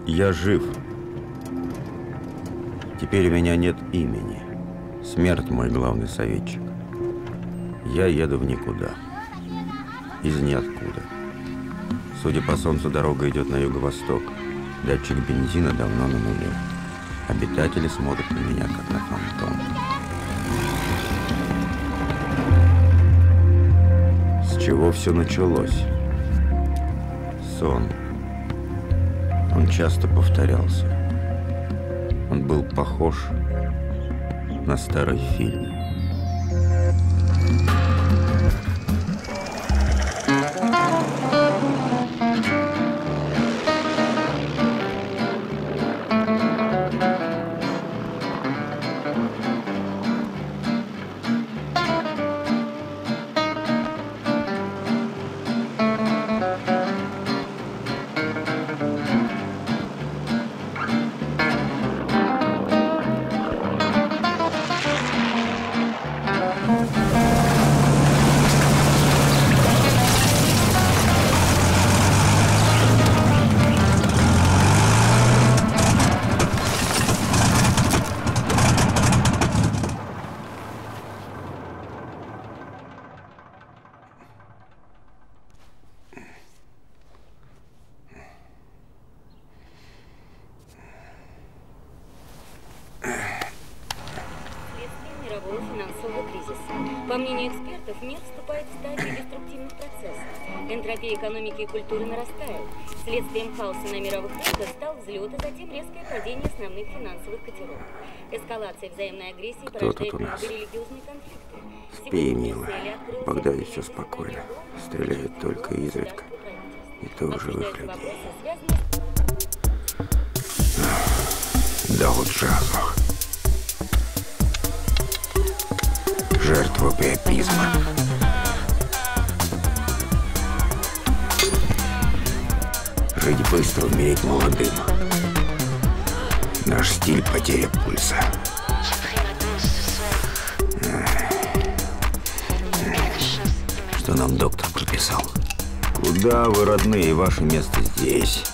Я жив. Теперь у меня нет имени. Смерть мой главный советчик. Я еду в никуда. Из ниоткуда. Судя по солнцу, дорога идет на юго-восток. Датчик бензина давно на нуле. Обитатели смотрят на меня, как на фантом. С чего все началось? Сон. Он часто повторялся. Он был похож на старый фильм. По мнению экспертов, мир вступает в стадию деструктивных процессов. Энтропия экономики и культуры нарастает. Следствием хаоса на мировых рынках стал взлет, а затем резкое падение основных финансовых котировок. Эскалация взаимной агрессии порождает религиозные конфликты. Спи, милая. В Багдаде все спокойно. Стреляют только изредка. И то в живых людей. Да вот джазу. Жертва приопизма. Жить быстро, умереть молодым. Наш стиль — потеря пульса. Что нам доктор прописал? Куда вы, родные? Ваше место здесь.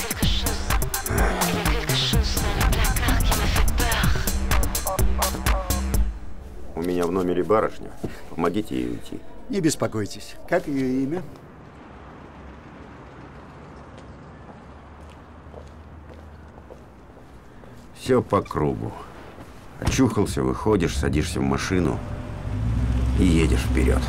У меня в номере барышня. Помогите ей уйти. Не беспокойтесь. Как ее имя? Все по кругу. Очухался, выходишь, садишься в машину и едешь вперед.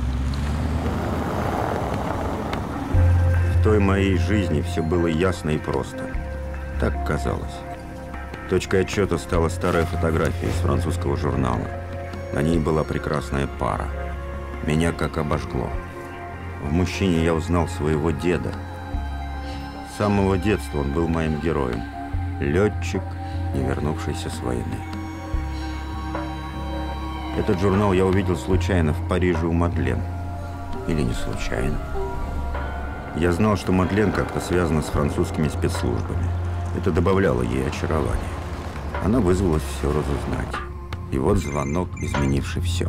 В той моей жизни все было ясно и просто. Так казалось. Точкой отсчета стала старая фотография из французского журнала. На ней была прекрасная пара. Меня как обожгло. В мужчине я узнал своего деда. С самого детства он был моим героем. Летчик, не вернувшийся с войны. Этот журнал я увидел случайно в Париже у Мадлен. Или не случайно. Я знал, что Мадлен как-то связана с французскими спецслужбами. Это добавляло ей очарования. Она вызвалась все разузнать. И вот звонок, изменивший все.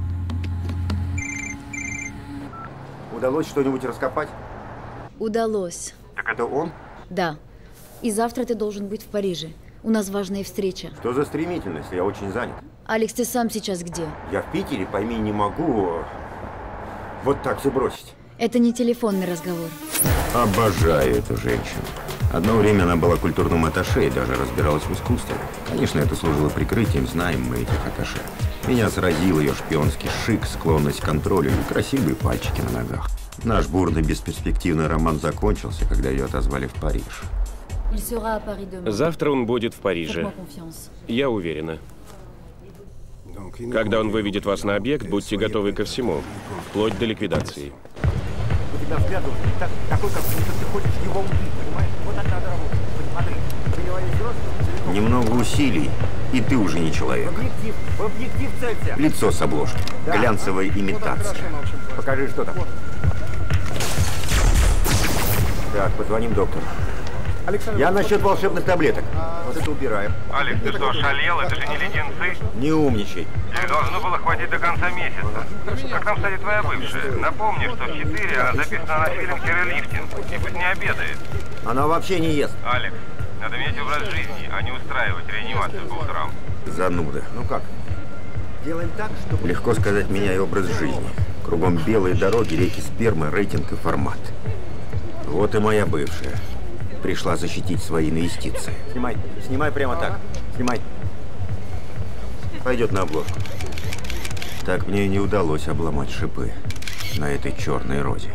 Удалось что-нибудь раскопать? Удалось. Так это он? Да. И завтра ты должен быть в Париже. У нас важная встреча. Что за стремительность? Я очень занят. Алекс, ты сам сейчас где? Я в Питере, пойми, не могу вот так все бросить. Это не телефонный разговор. Обожаю эту женщину. Одно время она была культурным атташе и даже разбиралась в искусстве. Конечно, это служило прикрытием, знаем мы этих атташе. Меня сразил ее шпионский шик, склонность к контролю и красивые пальчики на ногах. Наш бурный бесперспективный роман закончился, когда ее отозвали в Париж. Завтра он будет в Париже. Я уверена. Когда он выведет вас на объект, будьте готовы ко всему, вплоть до ликвидации. У тебя взгляд такой, как будто ты хочешь его убить, понимаешь? Вот так надо работать. Смотри, переводишь рост. Немного усилий, и ты уже не человек. В объектив целься. Лицо с обложки. Да. Глянцевая имитация. Покажи, что там. Так, позвоним доктору. Я насчет волшебных таблеток. Вот это убираем. Алекс, ты что, шалел? Это же не леденцы. Не умничай. Их должно было хватить до конца месяца. Как там, кстати, твоя бывшая? Напомни, что в 4 она записана на фильм «Киры Лифтинг». И пусть не обедает. Она вообще не ест. Алекс, Надо менять образ жизни, а не устраивать реанимацию по утрам. Зануда. Ну как? Делаем так, чтобы... Легко сказать, меняй образ жизни. Кругом белые дороги, реки спермы, рейтинг и формат. Вот и моя бывшая. Пришла защитить свои инвестиции. Снимай. Снимай прямо так. Снимай. Пойдет на обложку. Так мне и не удалось обломать шипы на этой черной розе.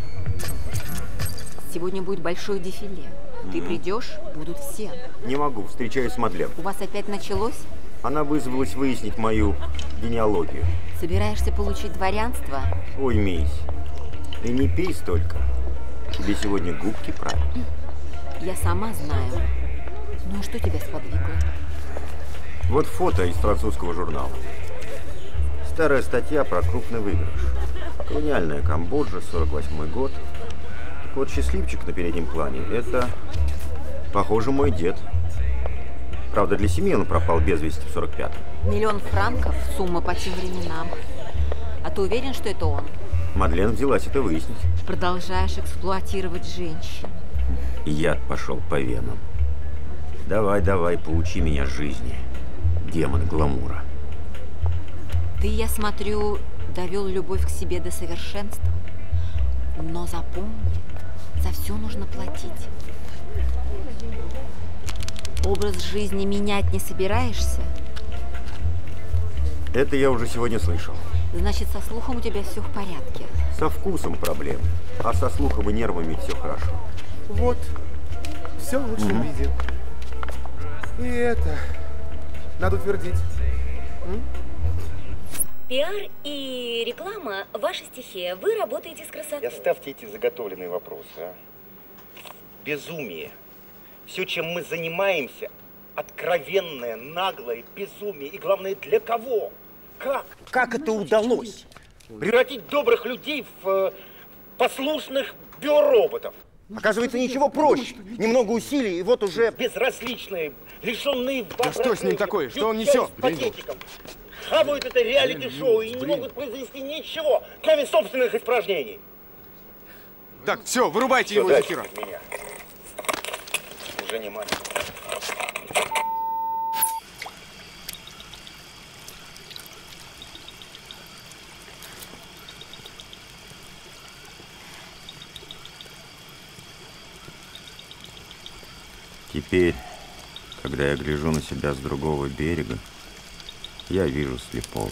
Сегодня будет большое дефиле. Ты придешь, будут все. Не могу, встречаюсь с Мадлен. У вас опять началось? Она вызвалась выяснить мою генеалогию. Собираешься получить дворянство? Уймись. И не пей столько. Тебе сегодня губки правят. Я сама знаю. Ну и что тебя сподвигло? Вот фото из французского журнала. Старая статья про крупный выигрыш. Колониальная Камбоджа, 48-й год. Так вот, счастливчик на переднем плане – это, похоже, мой дед. Правда, для семьи он пропал без вести в 45-м. 1 000 000 франков – сумма по тем временам. А ты уверен, что это он? Мадлен взялась это выяснить. Продолжаешь эксплуатировать женщин. Яд пошел по венам. Давай, давай, поучи меня жизни, демон гламура. Ты, я смотрю, довел любовь к себе до совершенства. Но запомни, за все нужно платить. Образ жизни менять не собираешься? Это я уже сегодня слышал. Значит, со слухом у тебя все в порядке. Со вкусом проблемы, а со слухом и нервами все хорошо. Вот, все в лучшем виде. И это надо утвердить. Пиар и реклама – ваша стихия. Вы работаете с красотой. Оставьте эти заготовленные вопросы, а. Безумие. Все, чем мы занимаемся, откровенное, наглое безумие. И главное, для кого? Как? Как это удалось? Превратить добрых людей в послушных биороботов. Оказывается, ничего проще. Немного усилий, и вот уже... Безразличные, лишенные Да что с ним такое? Что он несет? Патетиком. Хавают это реалити-шоу и не могут произвести ничего, кроме собственных испражнений. Так, все, вырубайте его из эфира. Меня. Уже не мать. Теперь, когда я гляжу на себя с другого берега, я вижу слепого.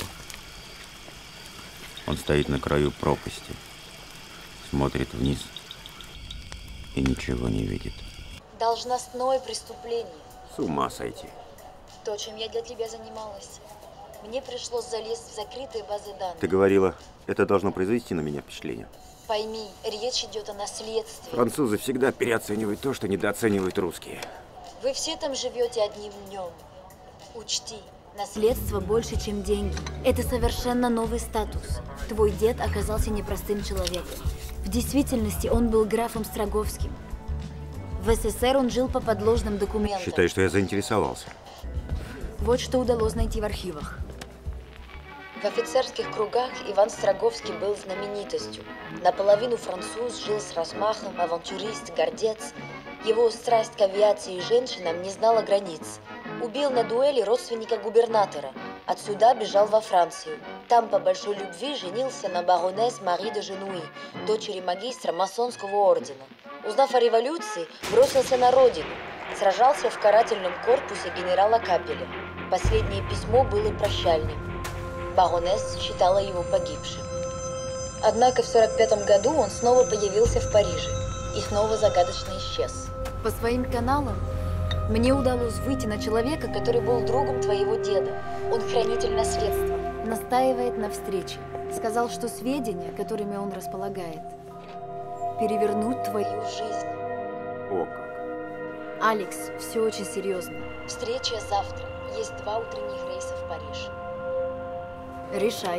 Он стоит на краю пропасти, смотрит вниз и ничего не видит. Должностное преступление. С ума сойти. То, чем я для тебя занималась. Мне пришлось залезть в закрытые базы данных. Ты говорила, это должно произвести на меня впечатление. Пойми, речь идет о наследстве. Французы всегда переоценивают то, что недооценивают русские. Вы все там живете одним днем. Учти, наследство больше, чем деньги. Это совершенно новый статус. Твой дед оказался непростым человеком. В действительности он был графом Строговским. В СССР он жил по подложным документам. Считай, что я заинтересовался. Вот что удалось найти в архивах. В офицерских кругах Иван Строговский был знаменитостью. Наполовину француз, жил с размахом, авантюрист, гордец. Его страсть к авиации и женщинам не знала границ. Убил на дуэли родственника губернатора. Отсюда бежал во Францию. Там по большой любви женился на баронесс Мари де Женуи, дочери магистра масонского ордена. Узнав о революции, бросился на родину. Сражался в карательном корпусе генерала Капеля. Последнее письмо было прощальным. Баронесс считала его погибшим. Однако в 1945 году он снова появился в Париже и снова загадочно исчез. По своим каналам мне удалось выйти на человека, который был другом твоего деда. Он хранитель наследства. Настаивает на встрече. Сказал, что сведения, которыми он располагает, перевернут твою жизнь. О как. Алекс, все очень серьезно. Встреча завтра. Есть 2 утренних рейса в Париж. Решай.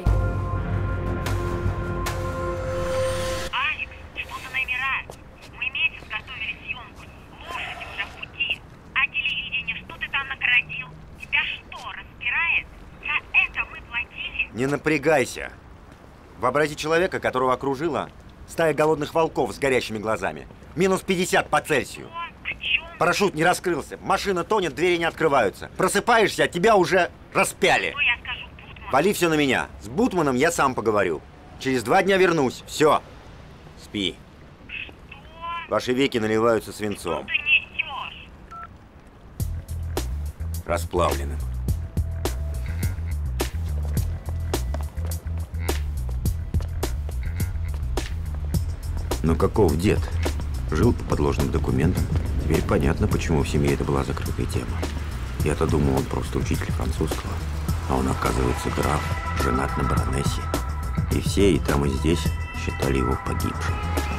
Алекс, что за номера? Мы месяц готовили съемку. Лошади уже в пути. А телевидение, что ты там наградил? Тебя что, распирает? За это мы платили? Не напрягайся. Вообрази человека, которого окружила стая голодных волков с горящими глазами. -50 по Цельсию. О чем Парашют не раскрылся, машина тонет, двери не открываются. Просыпаешься, а тебя уже распяли. Что я скажу Бутману? Вали все на меня. С Бутманом я сам поговорю. Через 2 дня вернусь. Все. Спи. Что? Ваши веки наливаются свинцом. Что ты несешь? Расплавленным. Но каков дед? Жил по подложным документам. Теперь понятно, почему в семье это была закрытая тема. Я-то думал, он просто учитель французского. А он, оказывается, граф, женат на баронессе. И все, и там, и здесь считали его погибшим.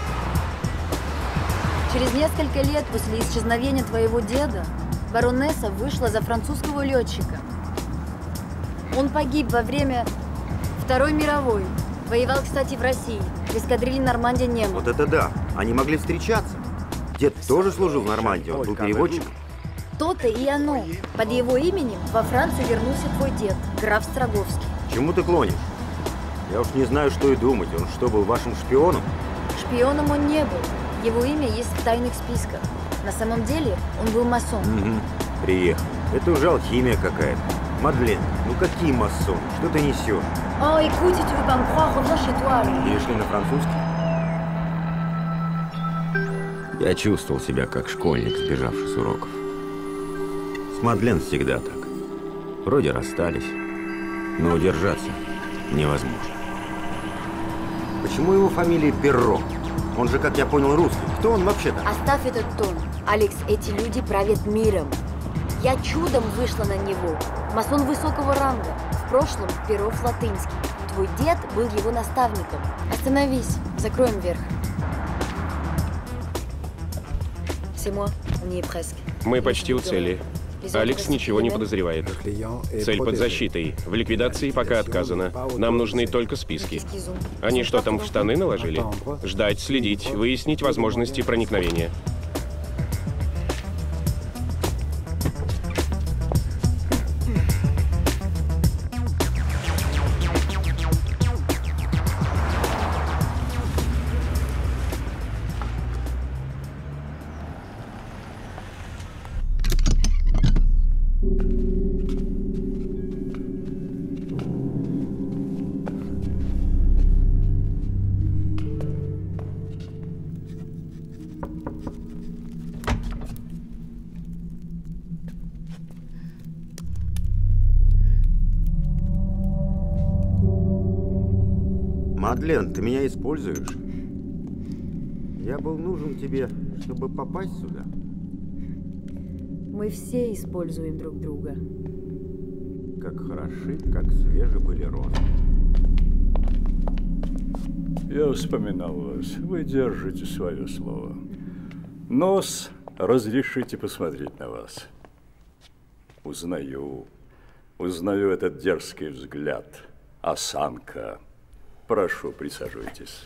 Через несколько лет после исчезновения твоего деда баронесса вышла за французского летчика. Он погиб во время Второй мировой. Воевал, кстати, в России. В эскадрилье Нормандия не было. Вот это да. Они могли встречаться. Дед тоже служил в Нормандии, он был переводчиком. То-то и оно. Под его именем во Францию вернулся твой дед, граф Строговский. Чему ты клонишь? Я уж не знаю, что и думать. Он что, был вашим шпионом? Шпионом он не был. Его имя есть в тайных списках. На самом деле он был масон. Угу. Приехал. Это уже алхимия какая-то. Мадлен, ну какие масоны? Что ты несешь? О, écoute, tu veux pas me croire, reviens chez toi. Перешли на французский? Я чувствовал себя как школьник, сбежавший с уроков. С Мадлен всегда так. Вроде расстались, но удержаться невозможно. Почему его фамилия Перро? Он же, как я понял, русский. Кто он вообще-то? Оставь этот тон. Алекс, эти люди правят миром. Я чудом вышла на него. Масон высокого ранга. В прошлом Перов латынский. Твой дед был его наставником. Остановись. Закроем верх. Мы почти у цели. Алекс ничего не подозревает. Цель под защитой. В ликвидации пока отказано. Нам нужны только списки. Они что там, в штаны наложили? Ждать, следить, выяснить возможности проникновения. Мадлен, ты меня используешь? Я был нужен тебе, чтобы попасть сюда. Мы все используем друг друга. Как хороши, как свежи были розы. Я вспоминал вас. Вы держите свое слово. Нос, разрешите посмотреть на вас. Узнаю этот дерзкий взгляд. Осанка. Прошу, присаживайтесь.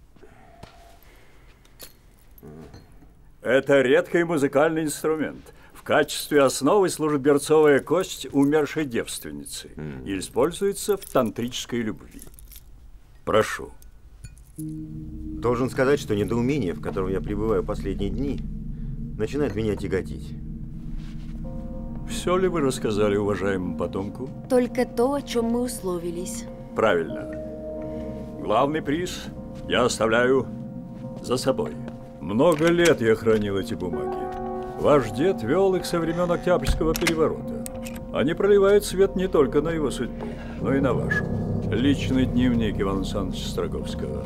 Это редкий музыкальный инструмент. В качестве основы служит берцовая кость умершей девственницы и используется в тантрической любви. Прошу. Должен сказать, что недоумение, в котором я пребываю последние дни, начинает меня тяготить. Все ли вы рассказали уважаемому потомку? Только то, о чем мы условились. Правильно. Главный приз я оставляю за собой. Много лет я хранил эти бумаги. Ваш дед вел их со времен Октябрьского переворота. Они проливают свет не только на его судьбу, но и на вашу. Личный дневник Ивана Александровича Строговского.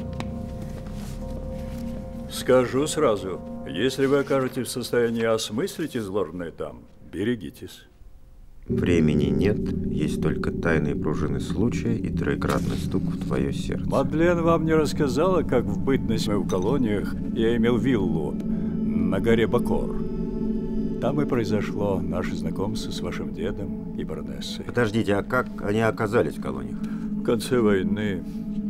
Скажу сразу, если вы окажетесь в состоянии осмыслить изложенное там, берегитесь. Времени нет, есть только тайные пружины случая и троекратный стук в твое сердце. Мадлен вам не рассказала, как в бытность в колониях я имел виллу на горе Бакор. Там и произошло наше знакомство с вашим дедом и баронессой. Подождите, а как они оказались в колониях? В конце войны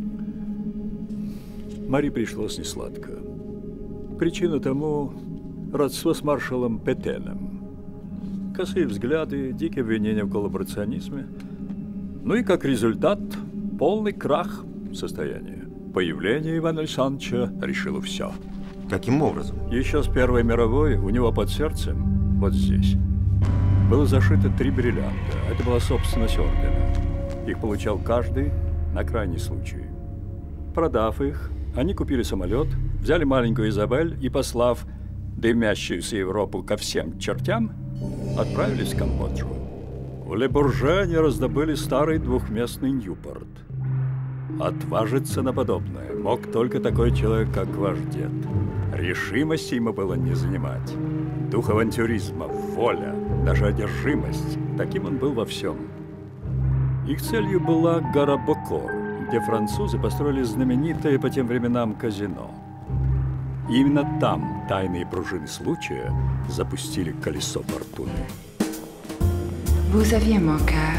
Мари пришлось несладко. Причина тому – родство с маршалом Петеном. Косые взгляды, дикие обвинения в коллаборационизме. Ну и как результат – полный крах состояния. Появление Ивана Александровича решило все. Каким образом? Еще с Первой мировой у него под сердцем, вот здесь, было зашито 3 бриллианта. Это была собственность ордена. Их получал каждый на крайний случай. Продав их, они купили самолет, взяли маленькую Изабель и, послав дымящуюся Европу ко всем чертям, отправились в Камбоджу. В Ле-Бурже они раздобыли старый двухместный Ньюпорт. Отважиться на подобное мог только такой человек, как ваш дед. Решимости ему было не занимать. Дух авантюризма, воля, даже одержимость. Таким он был во всем. Их целью была гора Бокор, где французы построили знаменитое по тем временам казино. И именно там тайные пружины случая запустили колесо фортуны. Vous aviez mon cœur.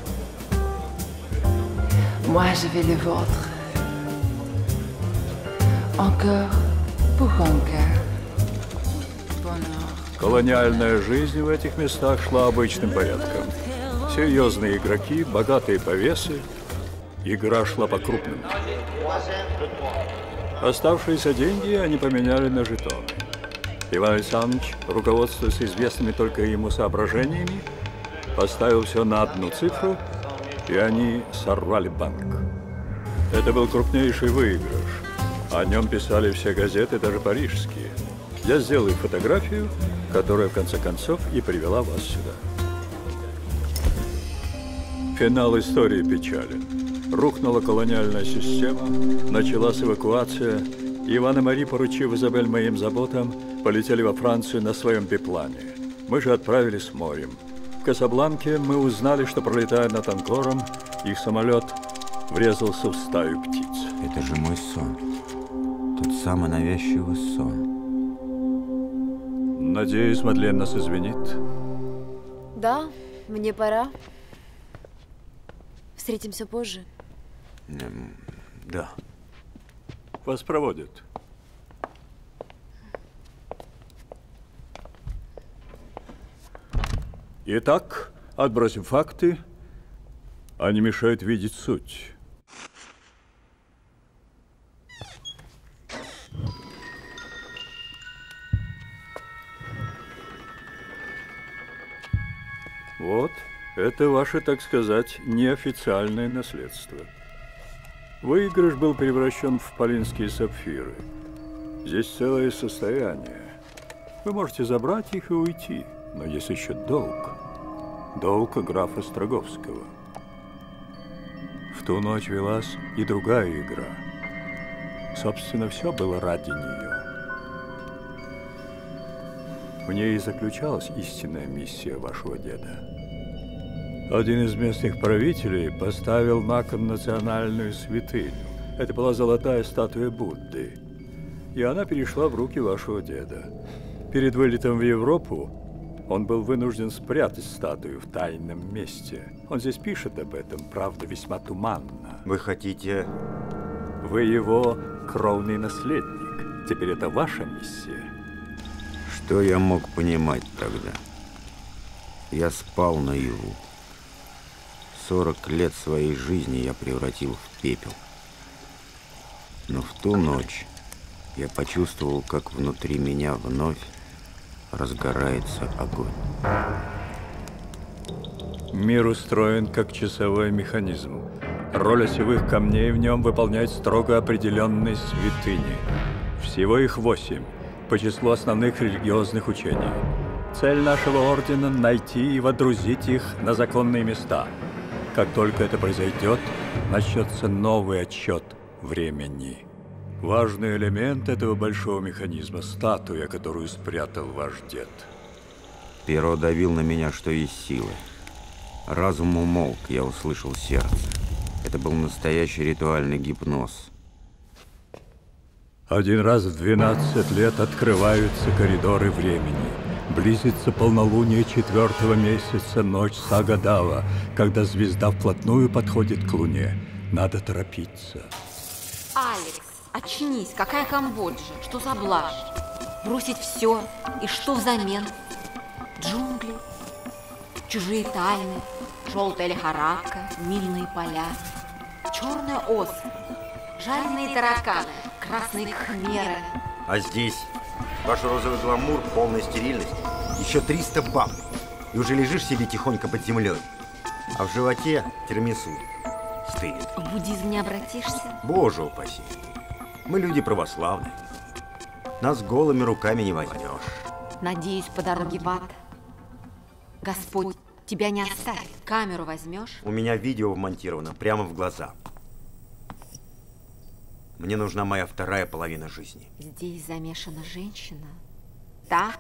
Moi, j'avais le vôtre. Encore pour encore. Колониальная жизнь в этих местах шла обычным порядком. Серьезные игроки, богатые повесы. Игра шла по-крупному. Оставшиеся деньги они поменяли на жетоны. Иван Александрович, руководствуясь известными только ему соображениями, поставил все на одну цифру, и они сорвали банк. Это был крупнейший выигрыш. О нем писали все газеты, даже парижские. Я сделал фотографию, которая в конце концов и привела вас сюда. Финал истории печален. Рухнула колониальная система, началась эвакуация. Иван и Мари, поручив Изабель моим заботам, полетели во Францию на своем биплане. Мы же отправились морем. В Касабланке мы узнали, что, пролетая над Анкором, их самолет врезался в стаю птиц. Это же мой сон. Тот самый навязчивый сон. Надеюсь, Мадлен нас извинит. Да, мне пора. Встретимся позже. Да. Вас проводят. Итак, отбросим факты. Они мешают видеть суть. Вот, это ваше, так сказать, неофициальное наследство. Выигрыш был превращен в полинские сапфиры. Здесь целое состояние. Вы можете забрать их и уйти, но есть еще долг. Долг графа Строговского. В ту ночь велась и другая игра. Собственно, все было ради нее. В ней и заключалась истинная миссия вашего деда. Один из местных правителей поставил на кон национальную святыню. Это была золотая статуя Будды. И она перешла в руки вашего деда. Перед вылетом в Европу он был вынужден спрятать статую в тайном месте. Он здесь пишет об этом, правда, весьма туманно. Вы хотите... Вы его кровный наследник. Теперь это ваша миссия. Что я мог понимать тогда? Я спал наяву. 40 лет своей жизни я превратил в пепел. Но в ту ночь я почувствовал, как внутри меня вновь разгорается огонь. Мир устроен как часовой механизм. Роль осевых камней в нем выполняет строго определенные святыни. Всего их 8 по числу основных религиозных учений. Цель нашего ордена – найти и водрузить их на законные места. Как только это произойдет, начнется новый отсчет времени. Важный элемент этого большого механизма – статуя, которую спрятал ваш дед. Перо давил на меня, что есть силы. Разум умолк, я услышал сердце. Это был настоящий ритуальный гипноз. Один раз в 12 лет открываются коридоры времени. Близится полнолуние 4-го месяца, ночь Сагадава, когда звезда вплотную подходит к Луне. Надо торопиться. Алекс, очнись, какая Камбоджа? Что за блажь? Бросить все, и что взамен? Джунгли, чужие тайны, желтая лихорадка, мильные поля, черная ос, жареные тараканы, красные хмеры, А здесь ваш розовый гламур, полная стерильность, еще 300 баб. И уже лежишь себе тихонько под землей. А в животе тирамису стынет. В буддизм не обратишься? Боже упаси. Мы люди православные. Нас голыми руками не возьмешь. Надеюсь, по дороге в ад Господь тебя не оставит. Камеру возьмешь? У меня видео вмонтировано прямо в глаза. Мне нужна моя вторая половина жизни. Здесь замешана женщина. Так?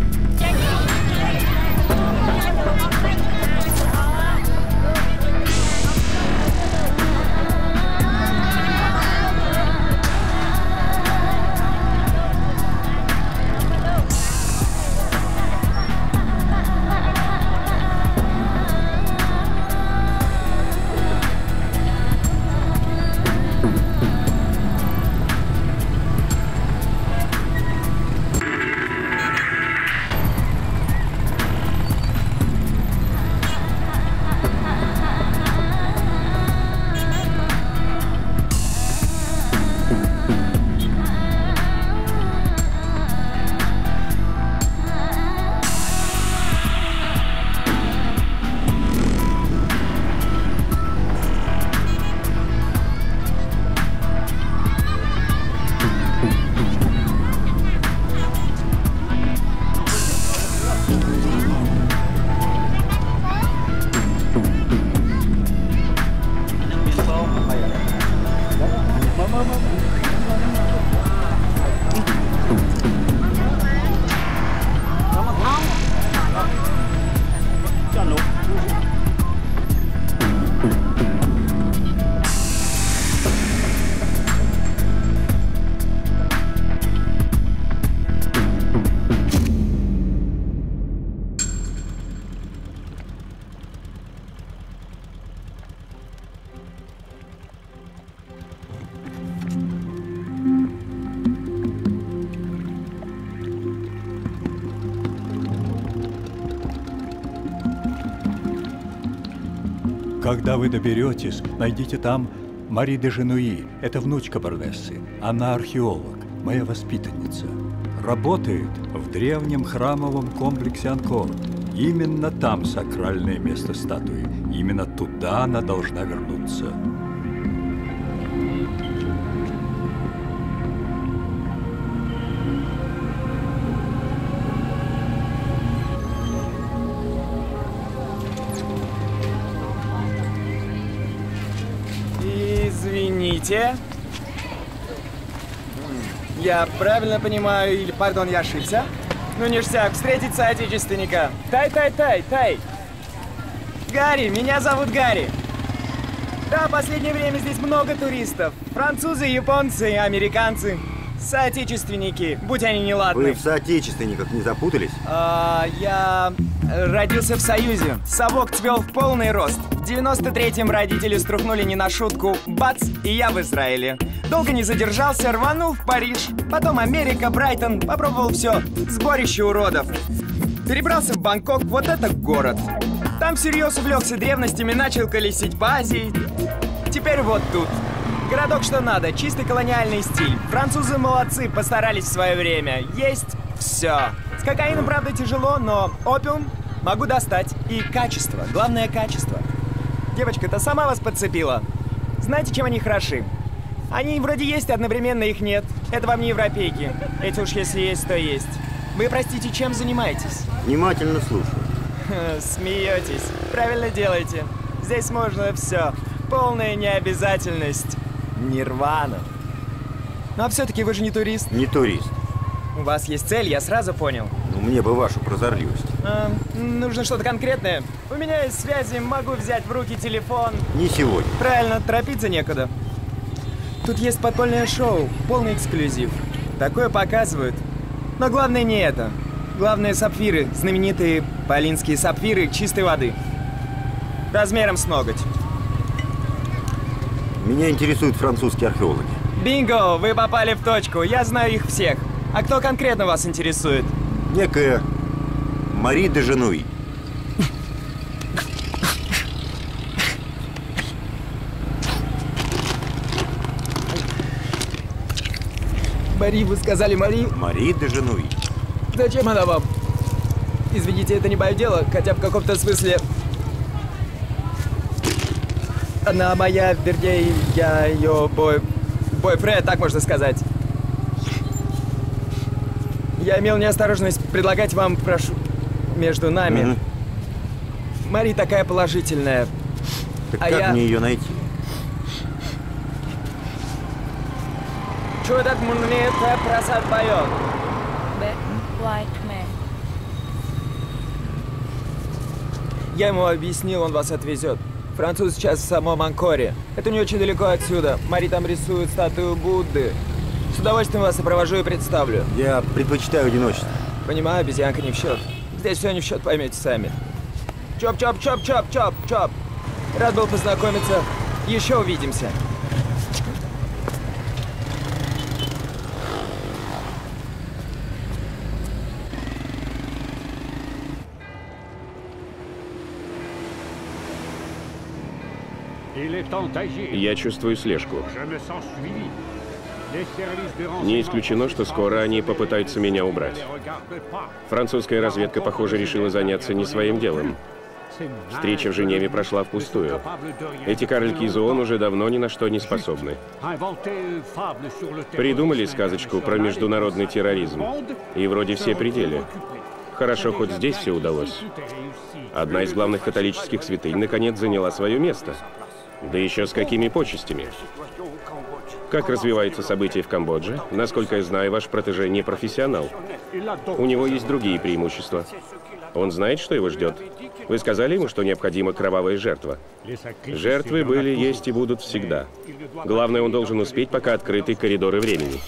Когда вы доберетесь, найдите там Мари де Женуи. Это внучка баронессы. Она археолог, моя воспитанница. Работает в древнем храмовом комплексе Анкор. Именно там сакральное место статуи. Именно туда она должна вернуться. Извините. Я правильно понимаю, или, пардон, я ошибся? Ну, ништяк, встретить соотечественника. Тай. Гарри, меня зовут Гарри. Да, в последнее время здесь много туристов. Французы, японцы, американцы. Соотечественники, будь они неладны. Вы в соотечественниках не запутались? Я родился в Союзе. Совок цвел в полный рост. В 93-м родители струхнули не на шутку. Бац, и я в Израиле. Долго не задержался, рванул в Париж. Потом Америка, Брайтон. Попробовал все. Сборище уродов. Перебрался в Бангкок, вот это город. Там всерьез увлекся древностями, начал колесить по Азии. Теперь вот тут. Городок что надо, чистый колониальный стиль. Французы молодцы, постарались в свое время. Есть все. С кокаином, правда, тяжело, но опиум могу достать. И качество, главное качество. Девочка-то сама вас подцепила. Знаете, чем они хороши? Они вроде есть, одновременно их нет. Это вам не европейки. Эти уж если есть, то есть. Вы, простите, чем занимаетесь? Внимательно слушаю. Смеетесь. Правильно делаете. Здесь можно все. Полная необязательность. Нирвана. Ну а все-таки вы же не турист. Не турист. У вас есть цель, я сразу понял. Ну, мне бы вашу прозорливость. Нужно что-то конкретное. У меня есть связи, могу взять в руки телефон. Не сегодня. Правильно, торопиться некуда. Тут есть подпольное шоу, полный эксклюзив. Такое показывают. Но главное не это. Главное сапфиры, знаменитые полинские сапфиры чистой воды. Размером с ноготь. Меня интересуют французские археологи. Бинго! Вы попали в точку. Я знаю их всех. А кто конкретно вас интересует? Некая Мари де Женуи. Мари, вы сказали Мари? Мари де Женуи. Зачем она вам? Извините, это не мое дело, хотя в каком-то смысле... Она моя, вернее, я ее бойфренд, так можно сказать. Я имел неосторожность предлагать вам, прошу, между нами. Мари такая положительная. Так как мне ее найти? Чудак мне это просад поет. Я ему объяснил, он вас отвезет. Француз сейчас в самом Анкоре. Это не очень далеко отсюда. Мари там рисует статую Будды. С удовольствием вас сопровожу и представлю. Я предпочитаю одиночество. Понимаю, обезьянка не в счет. Здесь все не в счет, поймете сами. Чоп-чоп-чоп-чоп-чоп-чоп. Рад был познакомиться. Еще увидимся. Я чувствую слежку. Не исключено, что скоро они попытаются меня убрать. Французская разведка, похоже, решила заняться не своим делом. Встреча в Женеве прошла впустую. Эти карлики из ООН уже давно ни на что не способны. Придумали сказочку про международный терроризм. И вроде все пределы. Хорошо, хоть здесь все удалось. Одна из главных католических святынь наконец заняла свое место. Да еще с какими почестями. Как развиваются события в Камбодже? Насколько я знаю, ваш протеже не профессионал. У него есть другие преимущества. Он знает, что его ждет. Вы сказали ему, что необходима кровавая жертва? Жертвы были, есть и будут всегда. Главное, он должен успеть, пока открыты коридоры времени.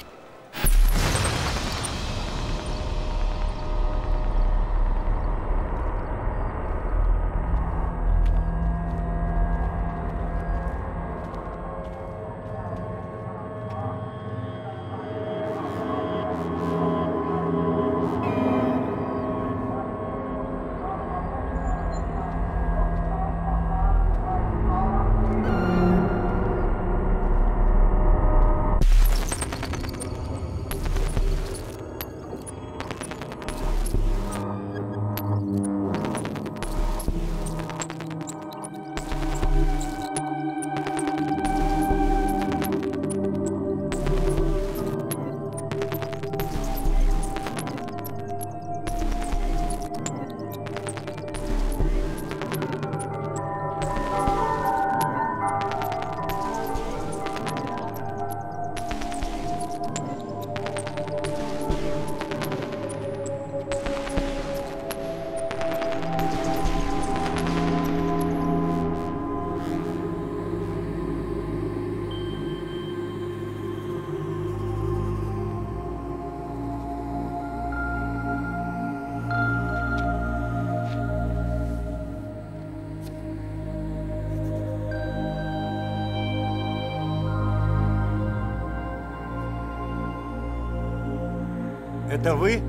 Это вы?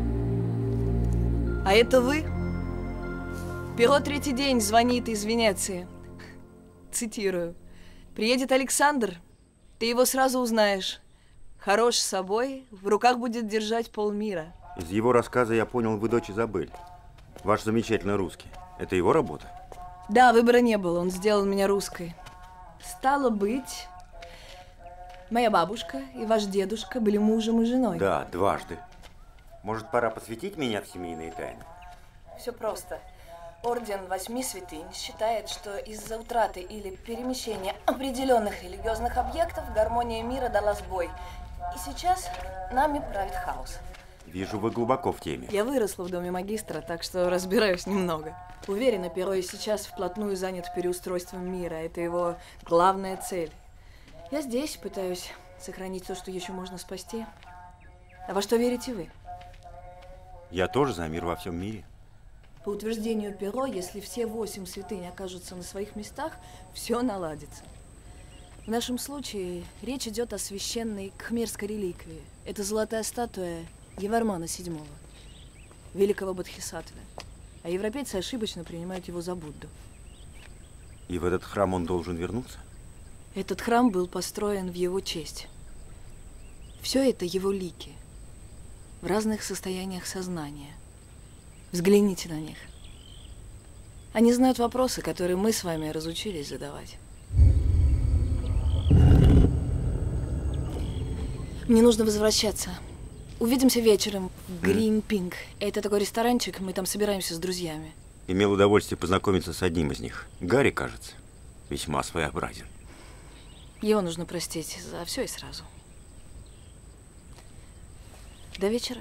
А это вы? Перо третий день звонит из Венеции. Цитирую. «Приедет Александр, ты его сразу узнаешь. Хорош с собой, в руках будет держать полмира». Из его рассказа я понял, вы дочь Изабель. Ваш замечательный русский. Это его работа? Да, выбора не было, он сделал меня русской. Стало быть, моя бабушка и ваш дедушка были мужем и женой. Да, дважды. Может, пора посвятить меня в семейные тайны? Все просто. Орден 8 святынь считает, что из-за утраты или перемещения определенных религиозных объектов гармония мира дала сбой. И сейчас нами правит хаос. Вижу, вы глубоко в теме. Я выросла в доме магистра, так что разбираюсь немного. Уверена, Перо и сейчас вплотную занят переустройством мира. Это его главная цель. Я здесь пытаюсь сохранить то, что еще можно спасти. А во что верите вы? Я тоже за мир во всем мире. По утверждению Перо, если все 8 святынь окажутся на своих местах, все наладится. В нашем случае речь идет о священной кхмерской реликвии. Это золотая статуя Явармана VII, великого бодхисаттвы. А европейцы ошибочно принимают его за Будду. И в этот храм он должен вернуться? Этот храм был построен в его честь. Все это его лики. В разных состояниях сознания. Взгляните на них. Они знают вопросы, которые мы с вами разучились задавать. Мне нужно возвращаться. Увидимся вечером в Green Pink. Это такой ресторанчик, мы там собираемся с друзьями. Имел удовольствие познакомиться с одним из них. Гарри, кажется, весьма своеобразен. Его нужно простить за все и сразу. До вечера.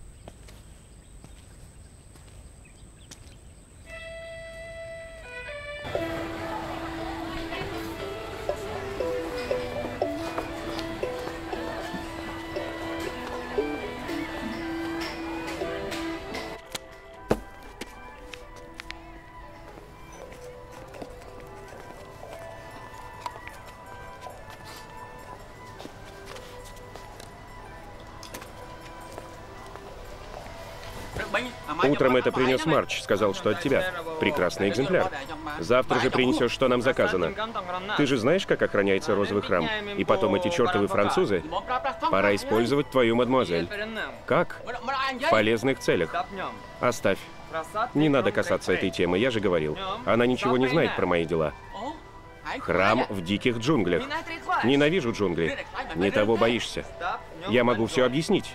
Утром это принес Марч, сказал, что от тебя. Прекрасный экземпляр. Завтра же принесешь, что нам заказано. Ты же знаешь, как охраняется розовый храм? И потом эти чертовы французы. Пора использовать твою мадемуазель. Как? В полезных целях. Оставь. Не надо касаться этой темы, я же говорил. Она ничего не знает про мои дела. Храм в диких джунглях. Ненавижу джунгли. Не того боишься. Я могу все объяснить.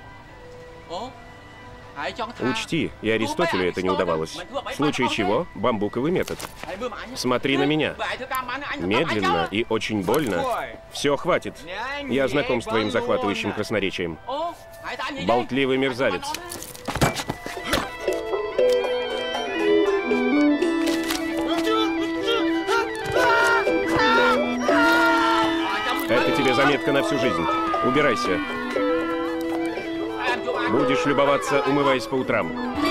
Учти, и Аристотелю это не удавалось. В случае чего, бамбуковый метод. Смотри на меня. Медленно и очень больно. Все, хватит. Я знаком с твоим захватывающим красноречием. Болтливый мерзавец. Это тебе заметка на всю жизнь. Убирайся. Будешь любоваться, умываясь по утрам.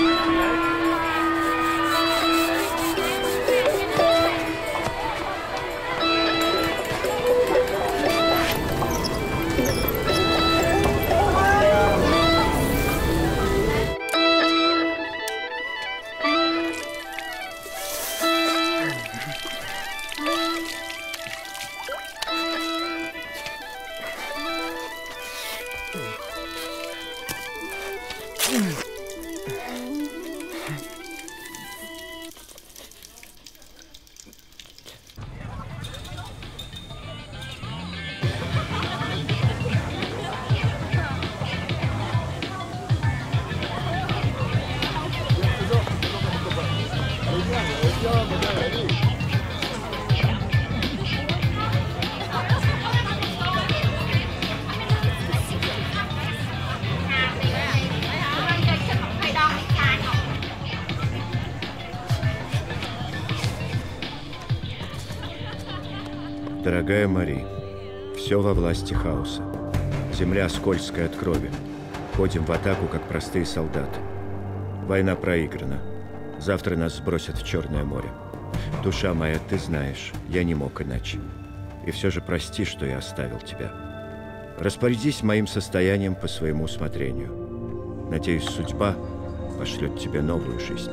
Дорогая Мари, все во власти хаоса. Земля скользкая от крови. Ходим в атаку, как простые солдаты. Война проиграна. Завтра нас сбросят в Черное море. Душа моя, ты знаешь, я не мог иначе. И все же прости, что я оставил тебя. Распорядись моим состоянием по своему усмотрению. Надеюсь, судьба пошлет тебе новую жизнь.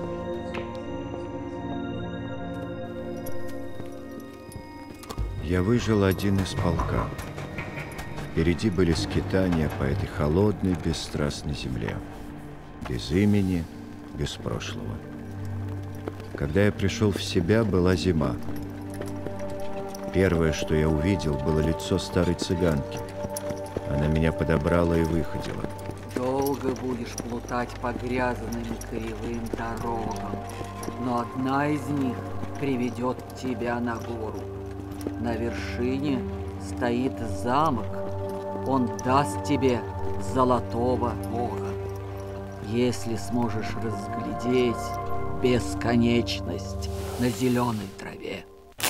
Я выжил один из полка. Впереди были скитания по этой холодной, бесстрастной земле. Без имени, без прошлого. Когда я пришел в себя, была зима. Первое, что я увидел, было лицо старой цыганки. Она меня подобрала и выходила. Долго будешь плутать по грязным кривым дорогам, но одна из них приведет тебя на гору. На вершине стоит замок. Он даст тебе золотого бога. Если сможешь разглядеть бесконечность на зеленой траве.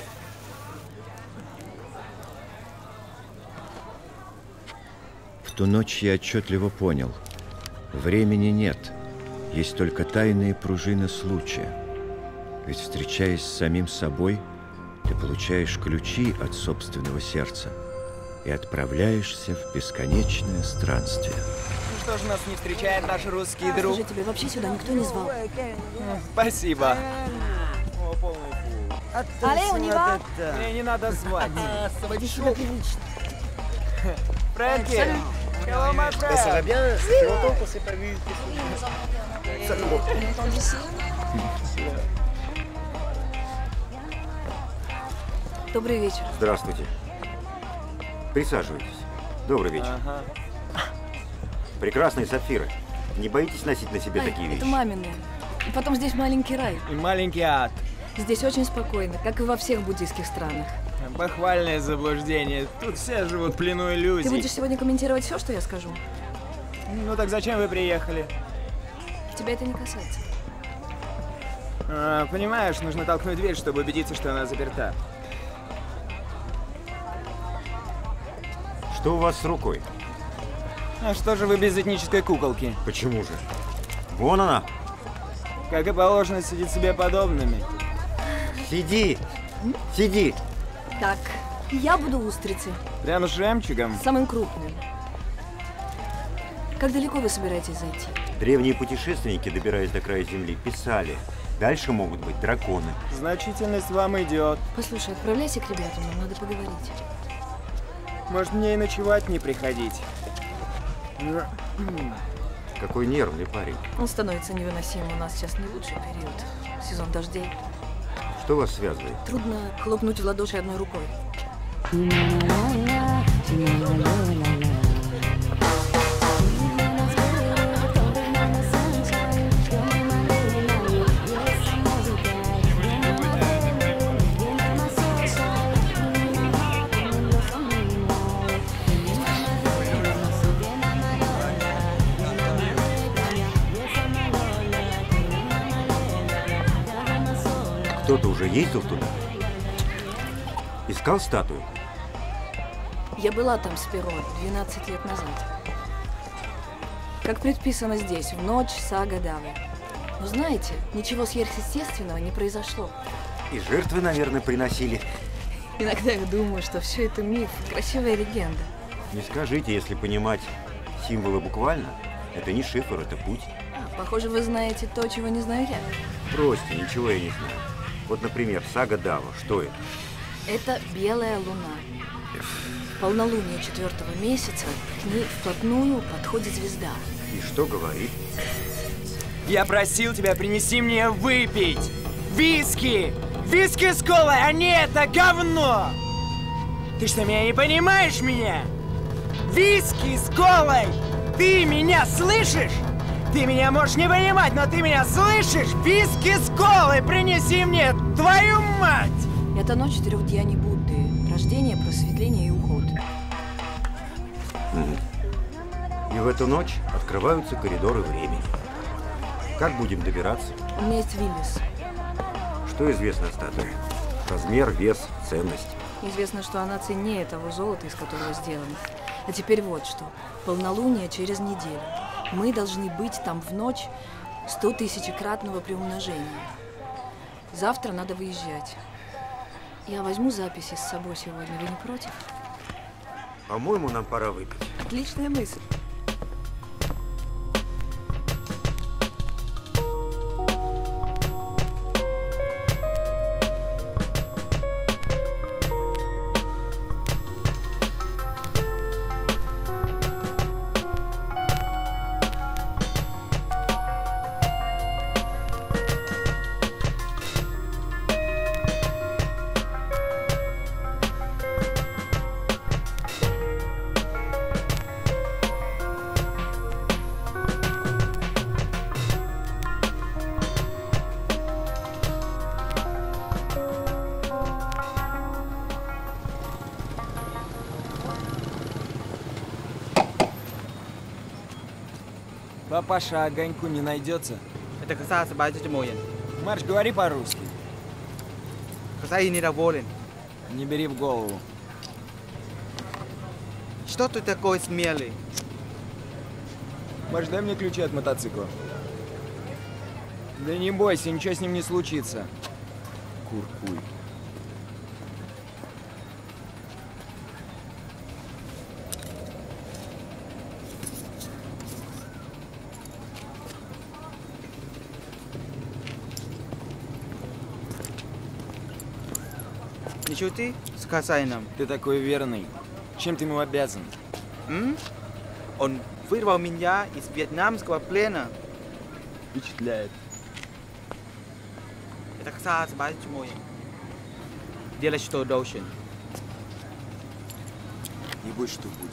В ту ночь я отчетливо понял. Времени нет. Есть только тайные пружины случая. Ведь, встречаясь с самим собой, ты получаешь ключи от собственного сердца и отправляешься в бесконечное странствие. Ну что ж, нас не встречает наш русский друг? Слушай, тебя вообще сюда никто не звал. Спасибо. Але, у него? Мне не надо звать. Веди себя прилично. Фрэнки, Hello, my friend. Ça va bien? Ça fait longtemps qu'on s'est pas vu. Добрый вечер. Здравствуйте. Присаживайтесь. Добрый вечер. Ага. Прекрасные сапфиры. Не боитесь носить на себе такие вещи? Это маминые. И потом здесь маленький рай. И маленький ад. Здесь очень спокойно, как и во всех буддийских странах. Похвальное заблуждение. Тут все живут в плену иллюзий. Ты будешь сегодня комментировать все, что я скажу? Ну так зачем вы приехали? Тебя это не касается. Понимаешь, нужно толкнуть дверь, чтобы убедиться, что она заперта. Что у вас с рукой? А что же вы без этнической куколки? Почему же? Вон она. Как и положено, сидит себе подобными. Сиди! Сиди! Так, я буду устрицей. Прям с жемчугом? Самым крупным. Как далеко вы собираетесь зайти? Древние путешественники, добираясь до края земли, писали. Дальше могут быть драконы. Значительность вам идет. Послушай, отправляйся к ребятам, нам надо поговорить. Может, мне и ночевать не приходить? Какой нервный парень. Он становится невыносимым. У нас сейчас не лучший период. Сезон дождей. Что вас связывает? Трудно хлопнуть в ладоши одной рукой. Кто-то уже ездил туда? Искал статую? Я была там с Перо 12 лет назад. Как предписано здесь, в ночь Сага Давы. Но знаете, ничего сверхъестественного не произошло. И жертвы, наверное, приносили. Иногда я думаю, что все это миф, красивая легенда. Не скажите, если понимать символы буквально, это не шифр, это путь. Похоже, вы знаете то, чего не знаю я. Бросьте, ничего я не знаю. Вот, например, Сага Дава. Что это? Это белая луна. Полнолуние 4-го месяца, к ней вплотную подходит звезда. И что говорит? Я просил тебя, принеси мне выпить! Виски! Виски с колой, а не это говно! Ты что, меня не понимаешь меня? Виски с колой! Ты меня слышишь? Ты меня можешь не понимать, но ты меня слышишь? Виски с колой принеси мне, твою мать! Это ночь 4 деяний Будды. Рождение, просветление и уход. И в эту ночь открываются коридоры времени. Как будем добираться? У меня есть Виллис. Что известно о статуе? Размер, вес, ценность. Известно, что она ценнее того золота, из которого сделана. А теперь вот что. Полнолуние через неделю. Мы должны быть там в ночь 100 000-кратного приумножения. Завтра надо выезжать. Я возьму записи с собой сегодня. Вы не против? По-моему, нам пора выпить. Отличная мысль. Папаша, огоньку не найдется? Это касается тетя Моя. Марш, говори по-русски. Я недоволен. Не бери в голову. Что ты такой смелый? Марш, дай мне ключи от мотоцикла. Да не бойся, ничего с ним не случится. Куркуй. Не шути с хозяином. Ты такой верный. Чем ты ему обязан? Он вырвал меня из вьетнамского плена. Впечатляет. Это касается мой. Делай, что должен. Не будь, что будет.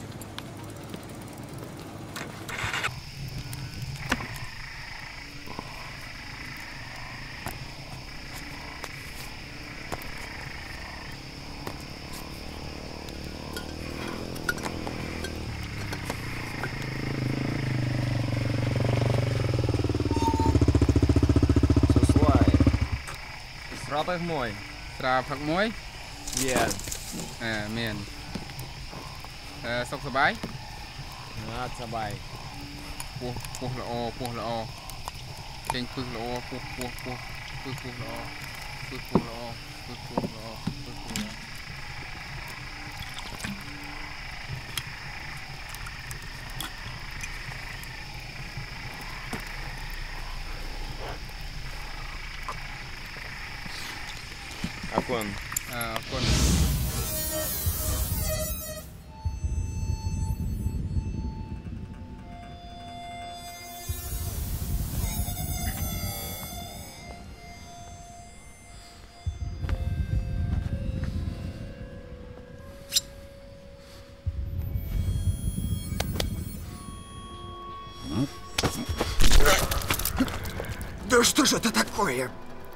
Phật mùi, trà Phật muối. Yes. Miền. Sốc sờ bái. Sờ bái. Puh là o. Chênh puh là o, puh là o. Акон. Акон. Да что же это такое?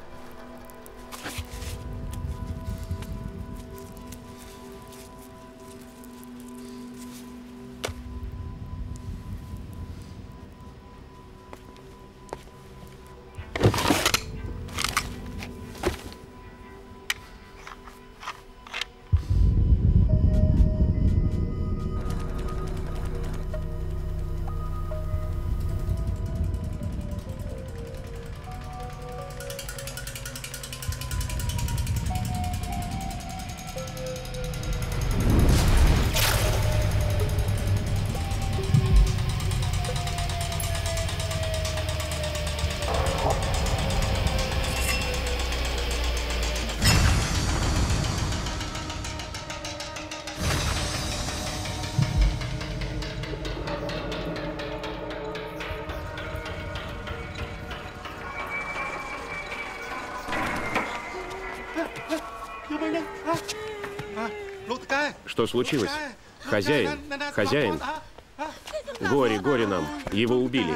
Что случилось? Хозяин? Хозяин? Горе, горе нам. Его убили.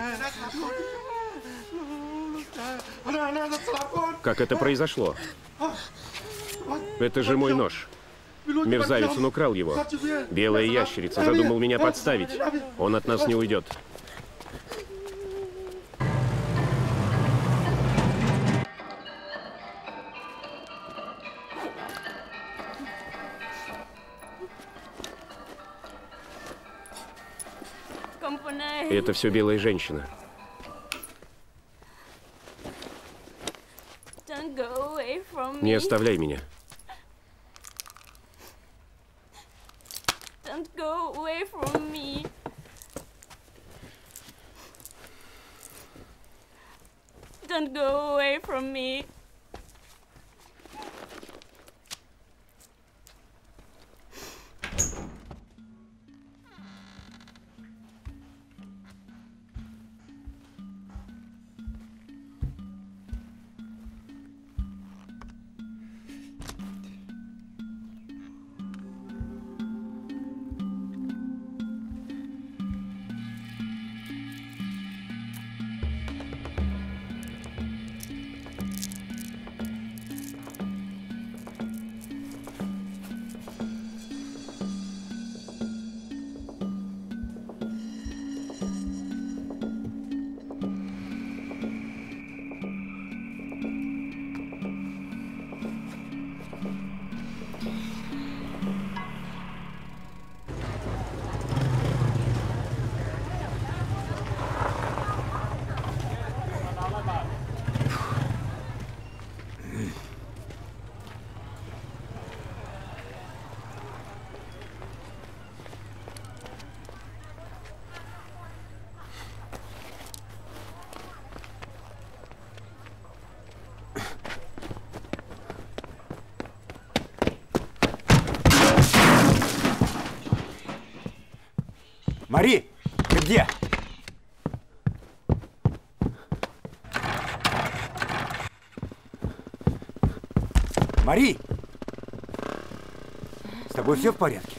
Как это произошло? Это же мой нож. Мерзавец, он украл его. Белая ящерица задумал меня подставить. Он от нас не уйдет. Это все белая женщина. Не оставляй меня. Don't go away from me. Don't go away from me. Мари! где? Мари! С тобой все в порядке?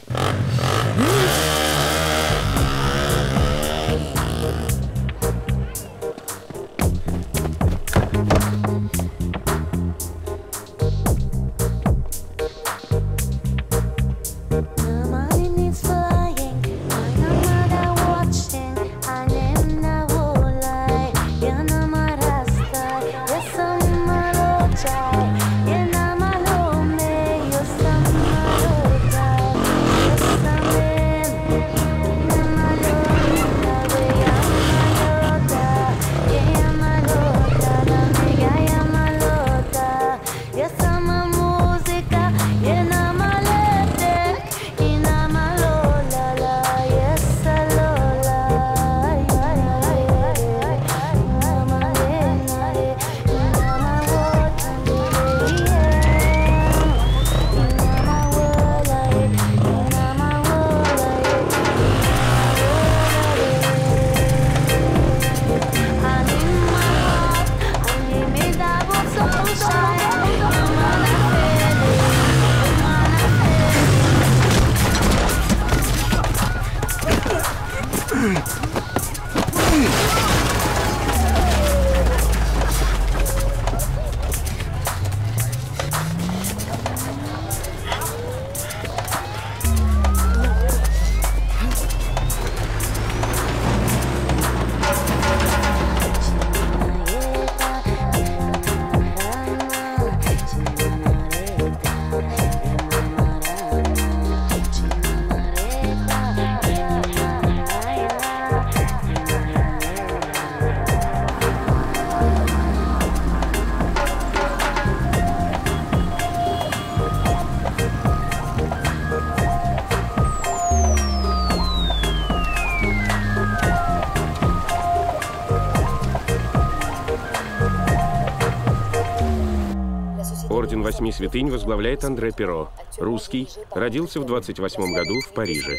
Орден Восьми Святынь возглавляет Андре Перо. Русский, родился в 28 году в Париже.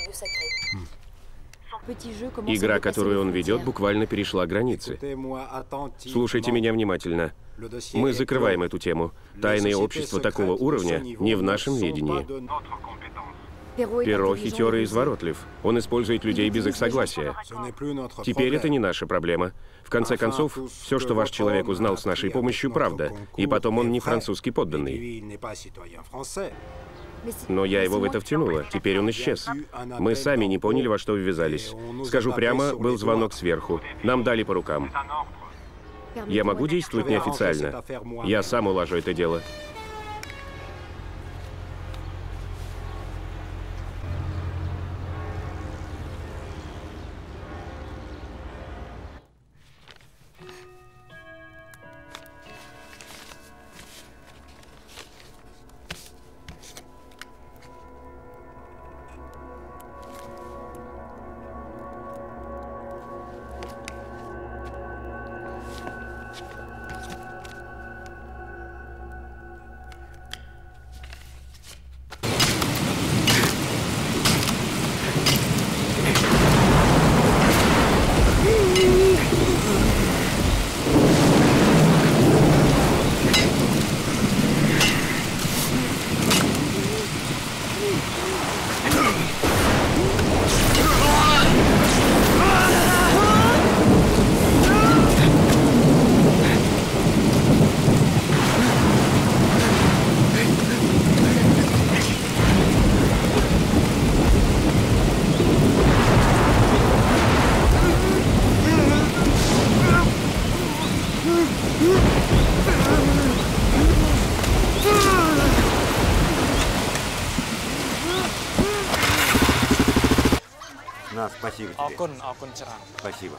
Игра, которую он ведет, буквально перешла границы. Слушайте меня внимательно. Мы закрываем эту тему. Тайные общества такого уровня не в нашем ведении. Перо хитер и изворотлив. Он использует людей без их согласия. Теперь это не наша проблема. В конце концов, все, что ваш человек узнал с нашей помощью, правда. И потом он не французский подданный. Но я его в это втянула. Теперь он исчез. Мы сами не поняли, во что ввязались. Скажу прямо, был звонок сверху. Нам дали по рукам. Я могу действовать неофициально? Я сам улажу это дело. Спасибо тебе. Спасибо.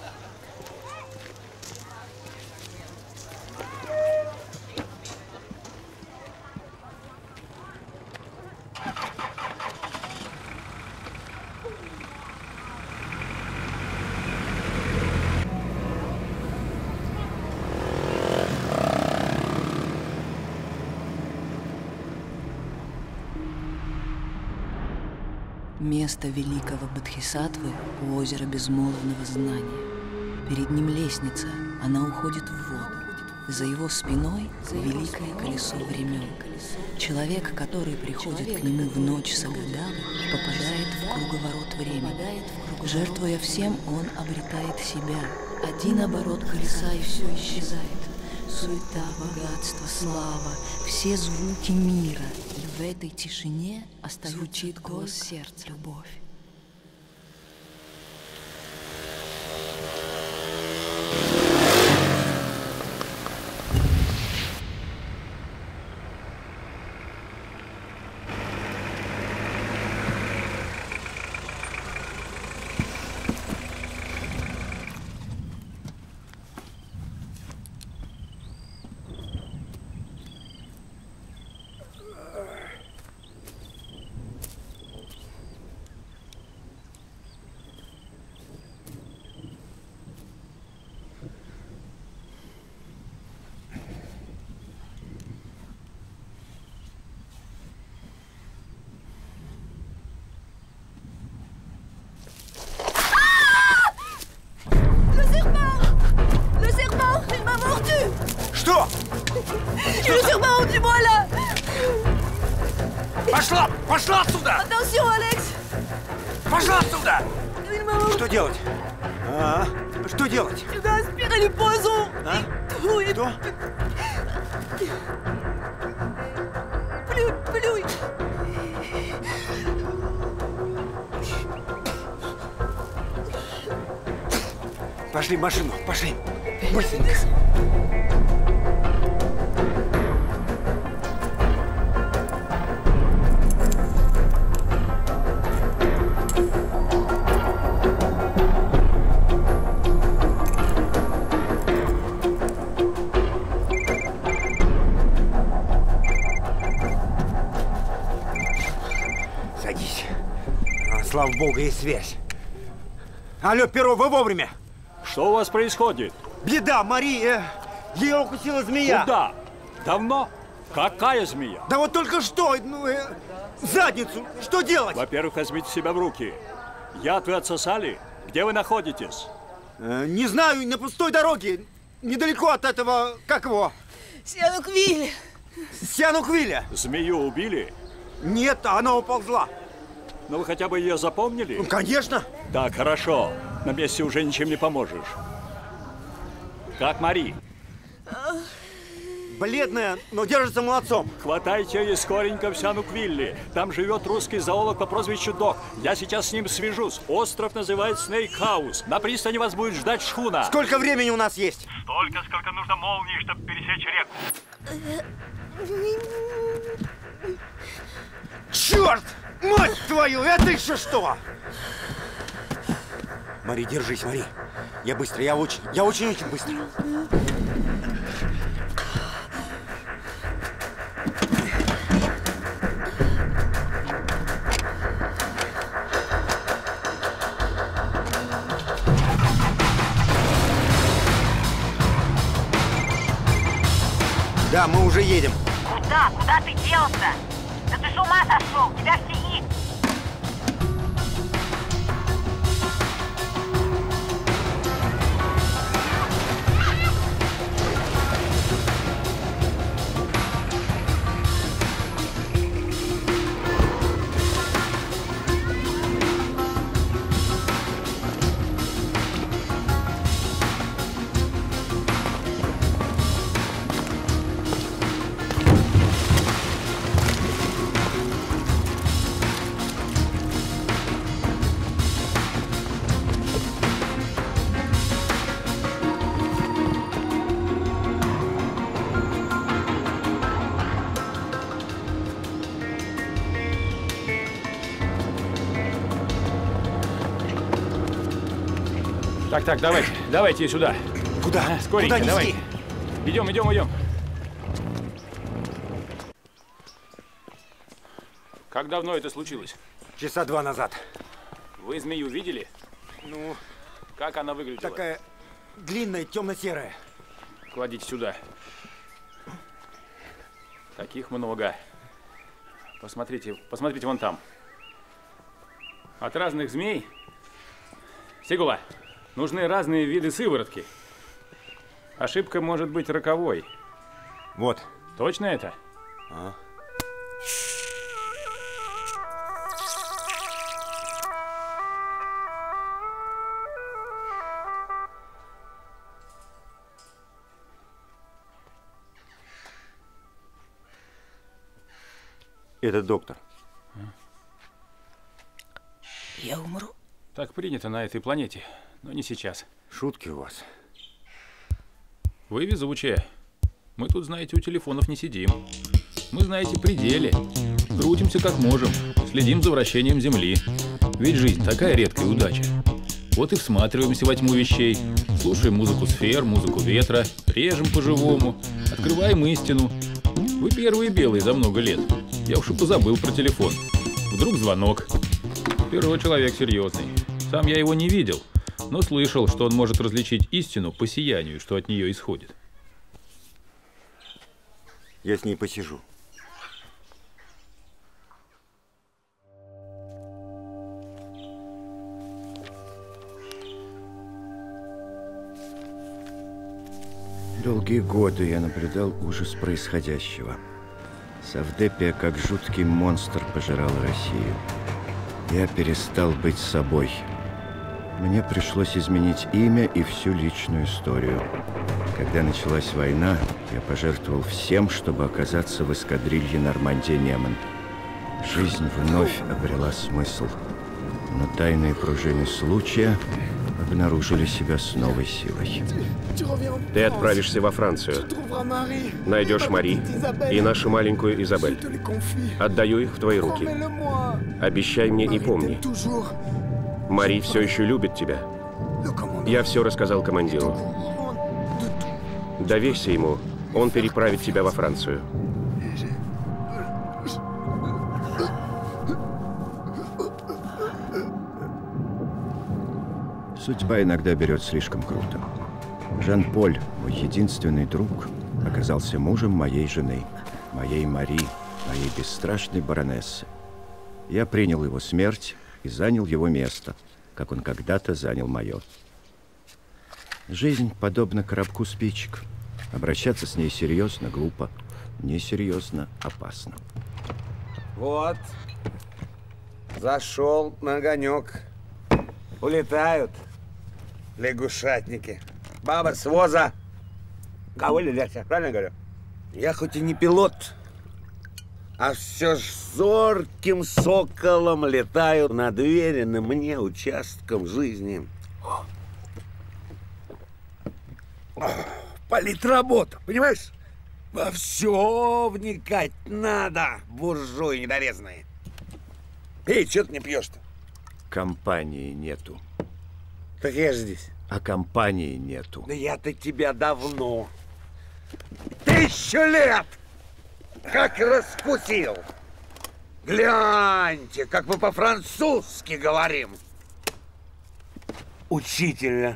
Место великого Бодхисаттвы у озера безмолвного знания. Перед ним лестница, она уходит в воду. За его спиной великое колесо времен. Человек, который приходит к нему в ночь Сагадавы, попадает в круговорот времени. Жертвуя всем, он обретает себя. Один оборот колеса, и все исчезает. Суета, богатство, слава, все звуки мира. И в этой тишине звучит голос сердца. Любовь. Что? Le serpent, dis-moi là! Пошла! Пошла отсюда! Attention, Alex! Пошла отсюда! Il m'a mordu! Что делать? Что делать? Tu dois aspirer les poisons! Oui. Что? Плюй! Пошли в машину, пошли! Быстренько! Садись. Слава богу, есть связь. Алло, Перо, вы вовремя? Что у вас происходит? Беда, Мария! Ее укусила змея! Куда? Давно? Какая змея? Да вот только что! Задницу! Что делать? Во-первых, возьмите себя в руки. Яд вы отсосали? Где вы находитесь? Не знаю, на пустой дороге. Недалеко от этого, как его? Сиануквиль! Сиануквиля! Змею убили? Нет, она уползла. Но вы хотя бы ее запомнили? Ну, конечно. Так, хорошо. На месте уже ничем не поможешь. Как Мари? Бледная, но держится молодцом. Хватайте ее скоренько в Сиануквилли. Там живет русский зоолог по прозвищу Док. Я сейчас с ним свяжусь. Остров называется Снейк-хаус. На пристани вас будет ждать шхуна. Сколько времени у нас есть? Столько, сколько нужно молнии, чтобы пересечь реку. Черт! Мать твою, это еще что? Мари, держись, Мари. Я быстро, я очень быстро. Да, мы уже едем. Куда? Куда ты делся? Да ты с ума сошел! Тебя всеит! Так, давайте сюда. Куда? Скоренько, Куда давай. Идем. Как давно это случилось? Часа 2 назад. Вы змею видели? Ну, как она выглядела? Такая длинная, темно-серая. Кладите сюда. Таких много. Посмотрите вон там. От разных змей? Сигула, нужны разные виды сыворотки. Ошибка может быть роковой. Вот. Точно это? А. Это доктор. Я умру. Так принято на этой планете, но не сейчас. Шутки у вас. Вы везучие. Мы тут, знаете, у телефонов не сидим. Мы, знаете, при деле. Крутимся как можем. Следим за вращением Земли. Ведь жизнь такая редкая удача. Вот и всматриваемся во тьму вещей. Слушаем музыку сфер, музыку ветра. Режем по-живому. Открываем истину. Вы первые белые за много лет. Я уж и позабыл про телефон. Вдруг звонок. Перо человек серьезный. Сам я его не видел, но слышал, что он может различить истину по сиянию, что от нее исходит. Я с ней посижу. Долгие годы я наблюдал ужас происходящего. Савдепия, как жуткий монстр, пожирала Россию. Я перестал быть собой. Мне пришлось изменить имя и всю личную историю. Когда началась война, я пожертвовал всем, чтобы оказаться в эскадрилье Нормандия-Неман. Жизнь вновь обрела смысл. Но тайные пружины случая обнаружили себя с новой силой. Ты отправишься во Францию. Найдешь Мари и нашу маленькую Изабель. Отдаю их в твои руки. Обещай мне и помни. Мари все еще любит тебя. Я все рассказал командиру. Доверься ему, он переправит тебя во Францию. Судьба иногда берет слишком круто. Жан-Поль, мой единственный друг, оказался мужем моей жены, моей Мари, моей бесстрашной баронессы. Я принял его смерть и занял его место, как он когда-то занял мое. Жизнь подобна коробку спичек. Обращаться с ней серьезно глупо, несерьезно опасно. Вот, зашел на огонек. Улетают лягушатники. Баба с воза. Кого летят, правильно говорю? Я хоть и не пилот, а все ж зорким соколом летаю над веренным мне участком жизни. Политработа, понимаешь? Во все вникать надо, буржуи недорезанные. Эй, что ты не пьешь-то? Компании нету. Так я же здесь. А компании нету. Да я-то тебя давно. 1000 лет! Как раскусил! Гляньте, как мы по-французски говорим. Учителя.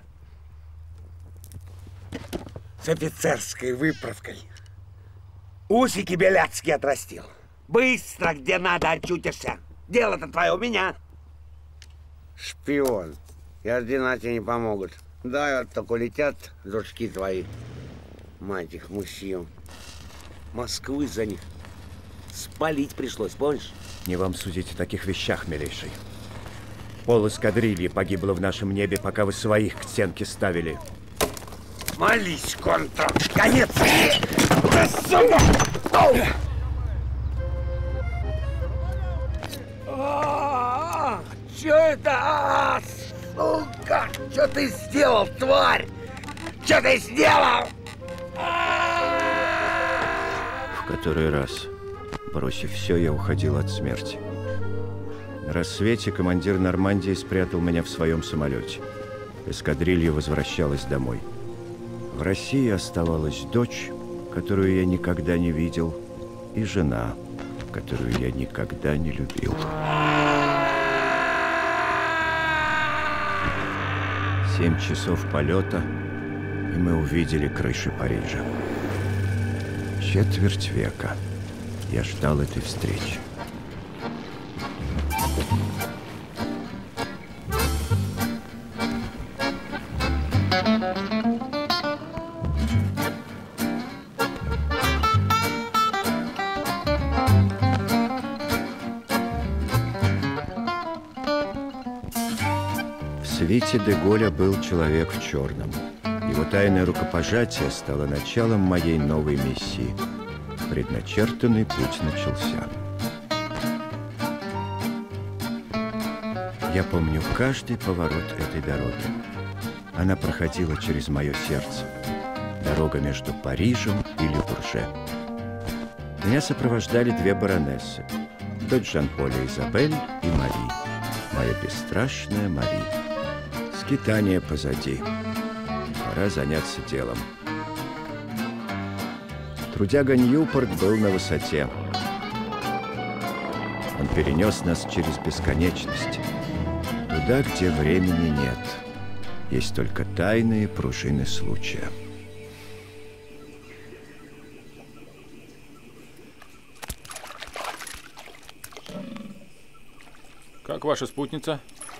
С офицерской выправкой. Усики беляцкие отрастил. Быстро, где надо, очутишься. Дело-то твое у меня. Шпион. И ордена тебе не помогут. Да, вот только летят дружки твои. Мать их, мужчин. Москвы за них спалить пришлось, помнишь? Не вам судить о таких вещах, милейший. Пол эскадрильи погибло в нашем небе, пока вы своих к стенке ставили. Молись, контра! Конец! Что это? Сука! Что ты сделал, тварь? Что ты сделал? В который раз, бросив все, я уходил от смерти. На рассвете командир Нормандии спрятал меня в своем самолете. Эскадрилья возвращалась домой. В России оставалась дочь, которую я никогда не видел, и жена, которую я никогда не любил. 7 часов полета, и мы увидели крыши Парижа. Четверть века я ждал этой встречи. свите де Голля был человек в черном. Его тайное рукопожатие стало началом моей новой миссии. Предначертанный путь начался. Я помню каждый поворот этой дороги. Она проходила через мое сердце. Дорога между Парижем и Ле Бурже. Меня сопровождали две баронессы. Дочь Жан-Поля Изабель и Мари. Моя бесстрашная Мари. Скитание позади. Пора заняться делом. Трудяга Ньюпорт был на высоте. Он перенес нас через бесконечность. Туда, где времени нет. Есть только тайные пружины случая. Как ваша спутница?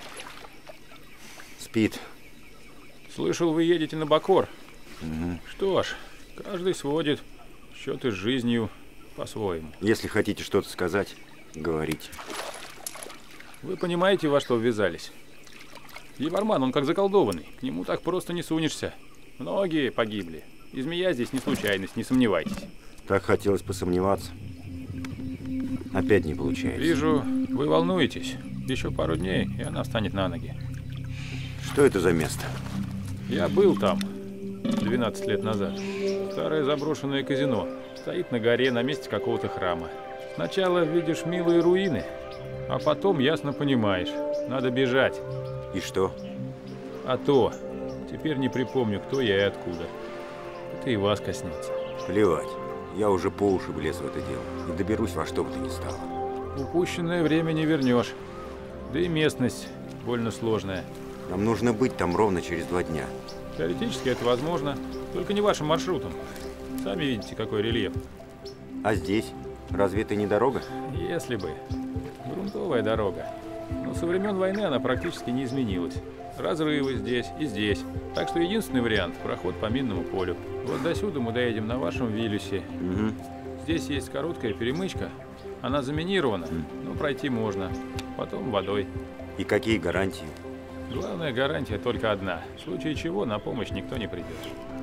Спит. Слышал, вы едете на Бакор. Угу. Что ж, каждый сводит счеты с жизнью по-своему. Если хотите что-то сказать, говорите. Вы понимаете, во что ввязались? Ебарман, он как заколдованный. К нему так просто не сунешься. Многие погибли. И змея здесь не случайность, не сомневайтесь. Так хотелось посомневаться. Опять не получается. Вижу, вы волнуетесь. Еще пару дней, и она встанет на ноги. Что это за место? Я был там 12 лет назад. Старое заброшенное казино. Стоит на горе на месте какого-то храма. Сначала видишь милые руины, а потом ясно понимаешь, надо бежать. И что? А то. Теперь не припомню, кто я и откуда. Это и вас коснется. Плевать. Я уже по уши влез в это дело. И доберусь во что бы то ни стало. Упущенное время не вернешь. Да и местность больно сложная. Нам нужно быть там ровно через 2 дня. Теоретически это возможно. Только не вашим маршрутом. Сами видите, какой рельеф. А здесь? Разве это не дорога? Если бы. Грунтовая дорога. Но со времен войны она практически не изменилась. Разрывы здесь и здесь. Так что единственный вариант – проход по минному полю. Вот до сюда мы доедем на вашем Виллюсе. Угу. Здесь есть короткая перемычка. Она заминирована, но пройти можно. Потом водой. И какие гарантии? Главная гарантия только одна. В случае чего на помощь никто не придет.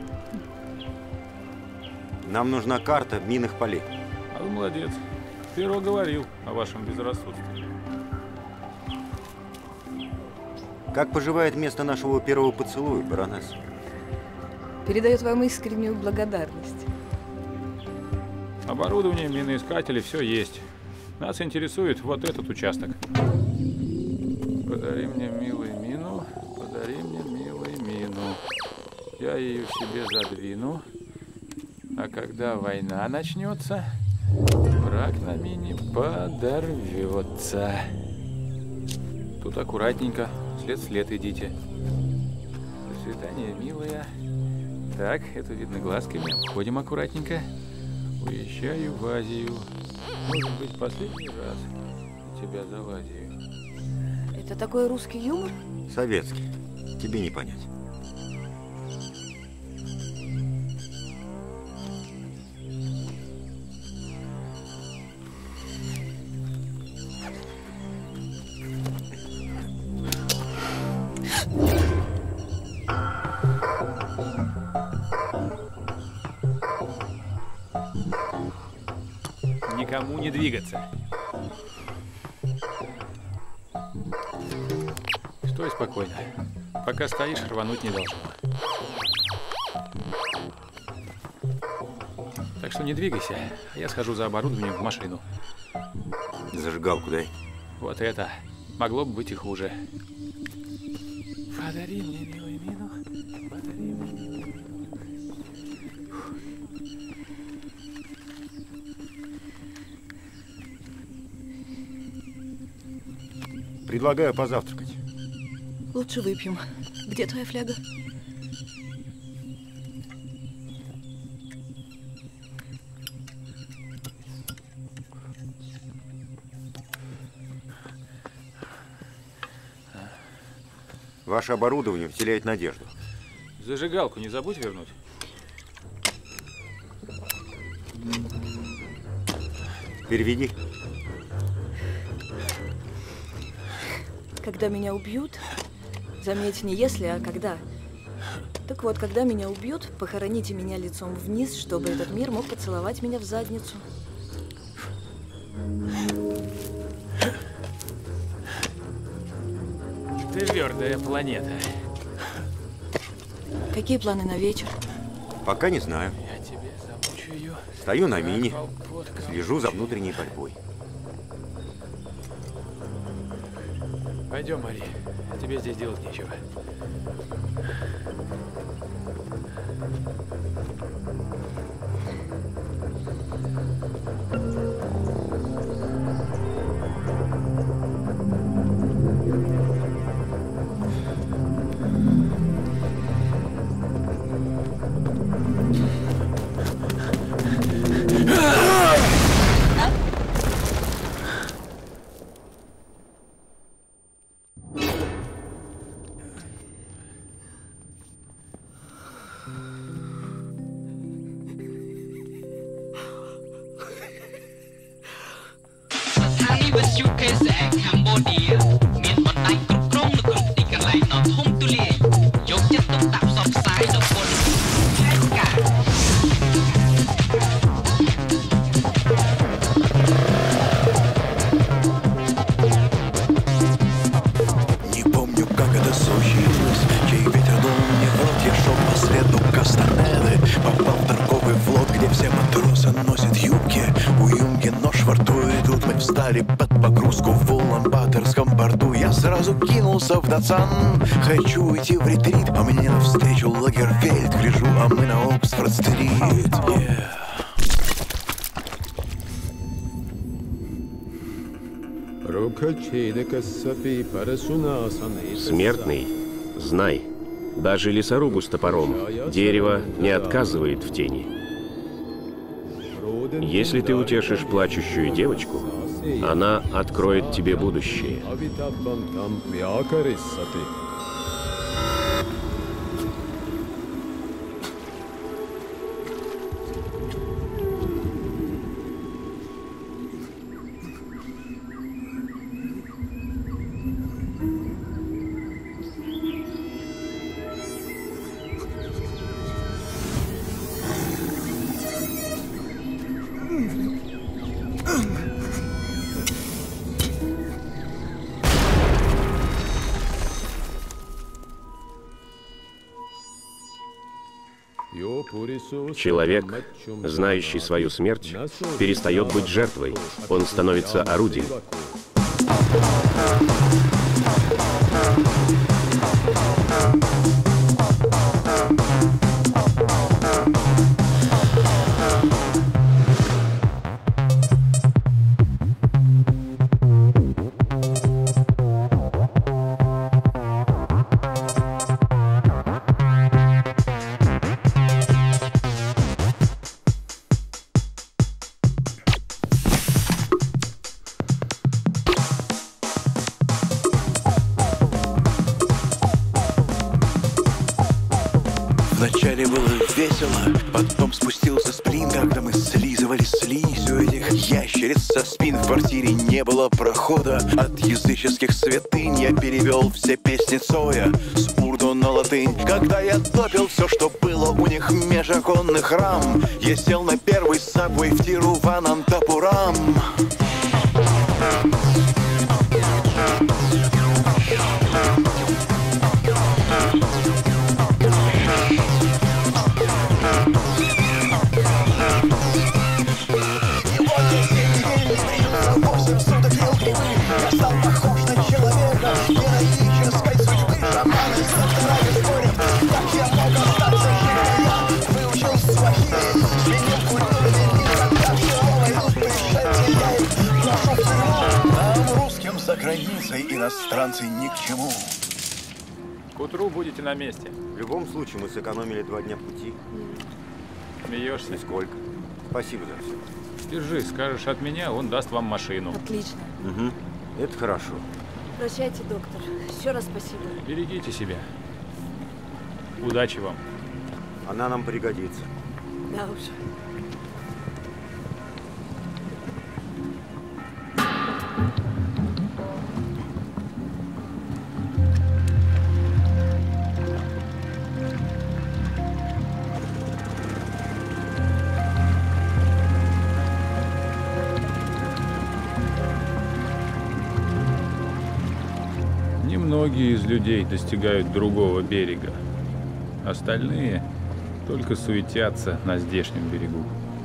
Нам нужна карта минных полей. А вы молодец. Перо говорил о вашем безрассудстве. Как поживает место нашего первого поцелуя, баронесса? Передает вам искреннюю благодарность. Оборудование, миноискатели, все есть. Нас интересует вот этот участок. Подари мне, милый, мину. Подари мне, милый, мину. Я ее себе задвину. А когда война начнется, враг на мине подорвется. Тут аккуратненько. След в след идите. До свидания, милая. Так, это видно глазками. Обходим аккуратненько. Уезжаю в Азию. Может быть, последний раз тебя за Азию. Это такой русский юмор? Советский. Тебе не понять. Никому не двигаться. Стой спокойно. Пока стоишь, рвануть не должно. Так что не двигайся, а я схожу за оборудованием в машину. Зажигалку дай. Вот это. Могло бы быть и хуже. Подари мне, милый, мину. Подари мне. Предлагаю позавтракать. Лучше выпьем. Где твоя фляга? Ваше оборудование вселяет надежду. Зажигалку не забудь вернуть. Переведи. Когда меня убьют, Заметь, не если, а когда. Так вот, когда меня убьют, похороните меня лицом вниз, чтобы этот мир мог поцеловать меня в задницу. Твердая планета. Какие планы на вечер? Пока не знаю. Я тебе замучу ее. Стою на мине, слежу за внутренней борьбой. Пойдем, Мари. Тебе здесь делать нечего. В Датсан. Хочу идти в ретрит, а мне навстречу Лагерфельд. Гляжу, а мы на Оксфорд-стрит. Смертный, знай, даже лесорубу с топором дерево не отказывает в тени. Если ты утешишь плачущую девочку, она откроет тебе будущее. Человек, знающий свою смерть, перестает быть жертвой, он становится орудием. Вначале было весело, потом спустился сплин, когда мы слизывали слизь у этих ящериц со спин. В квартире не было прохода от языческих святынь. Я перевел все песни Цоя с урду на латынь. Когда я топил все, что было у них меж оконных рам, я сел на первый сабвей в Тируванантапурам. Я стал похож на человека героической судьбы. Шаманы со вторами спорят, как я мог остаться живым. Я выучил свахили, сменил культурный мир. Когда все войдут пришельцы, я их брошу в тюрьму. Нам, русским за границей, иностранцы ни к чему. К утру будете на месте. В любом случае, мы сэкономили 2 дня пути. Смеешься? Нисколько. Спасибо за все. Держи, скажешь от меня, он даст вам машину. Отлично. Угу. Это хорошо. Прощайте, доктор. Еще раз спасибо. Берегите себя. Удачи вам. Она нам пригодится. Да уж. Немногие из людей достигают другого берега. Остальные только суетятся на здешнем берегу.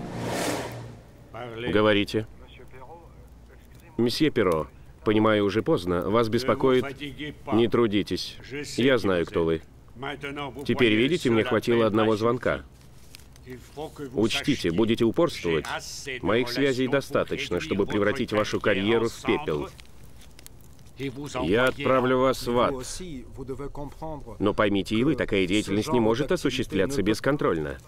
Говорите. Месье Перо, понимаю, уже поздно. Вас беспокоит... Не трудитесь. Я знаю, кто вы. Теперь, видите, мне хватило одного звонка. Учтите, будете упорствовать. Моих связей достаточно, чтобы превратить вашу карьеру в пепел. Я отправлю вас в ад. Но поймите и вы, такая деятельность не может осуществляться бесконтрольно.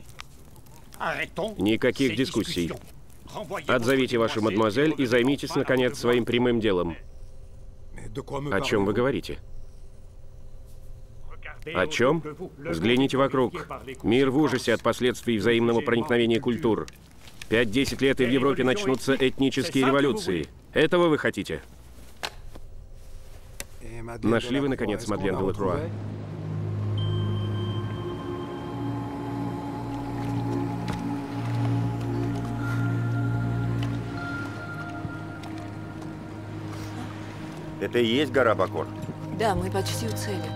Никаких дискуссий. Отзовите вашу мадемуазель и займитесь, наконец, своим прямым делом. О чем вы говорите? О чем? Взгляните вокруг. Мир в ужасе от последствий взаимного проникновения культур. 5-10 лет, и в Европе начнутся этнические революции. Этого вы хотите? Нашли вы, наконец, Мадлен де Лакруа? Это и есть гора Бакор? Да, мы почти у цели.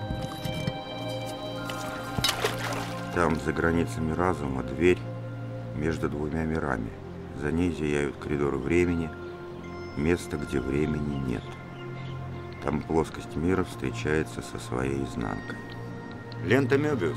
Там, за границами разума, дверь между двумя мирами. За ней зияют коридоры времени, место, где времени нет. Там плоскость мира встречается со своей изнанкой. Лента Мёбиус.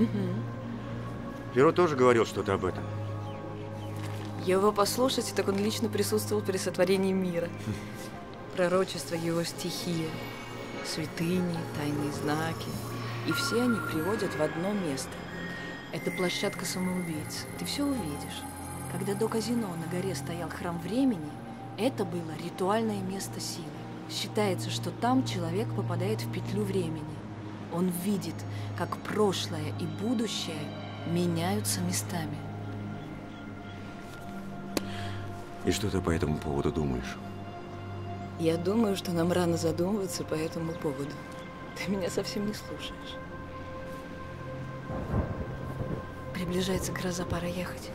Перо тоже говорил что-то об этом. Его послушать, так он лично присутствовал при сотворении мира. Пророчество его стихия, святыни, тайные знаки. И все они приводят в одно место. Это площадка самоубийц. Ты все увидишь. Когда до казино на горе стоял храм времени, это было ритуальное место силы. Считается, что там человек попадает в петлю времени. Он видит, как прошлое и будущее меняются местами. И что ты по этому поводу думаешь? Я думаю, что нам рано задумываться по этому поводу. Ты меня совсем не слушаешь. Приближается гроза, пора ехать.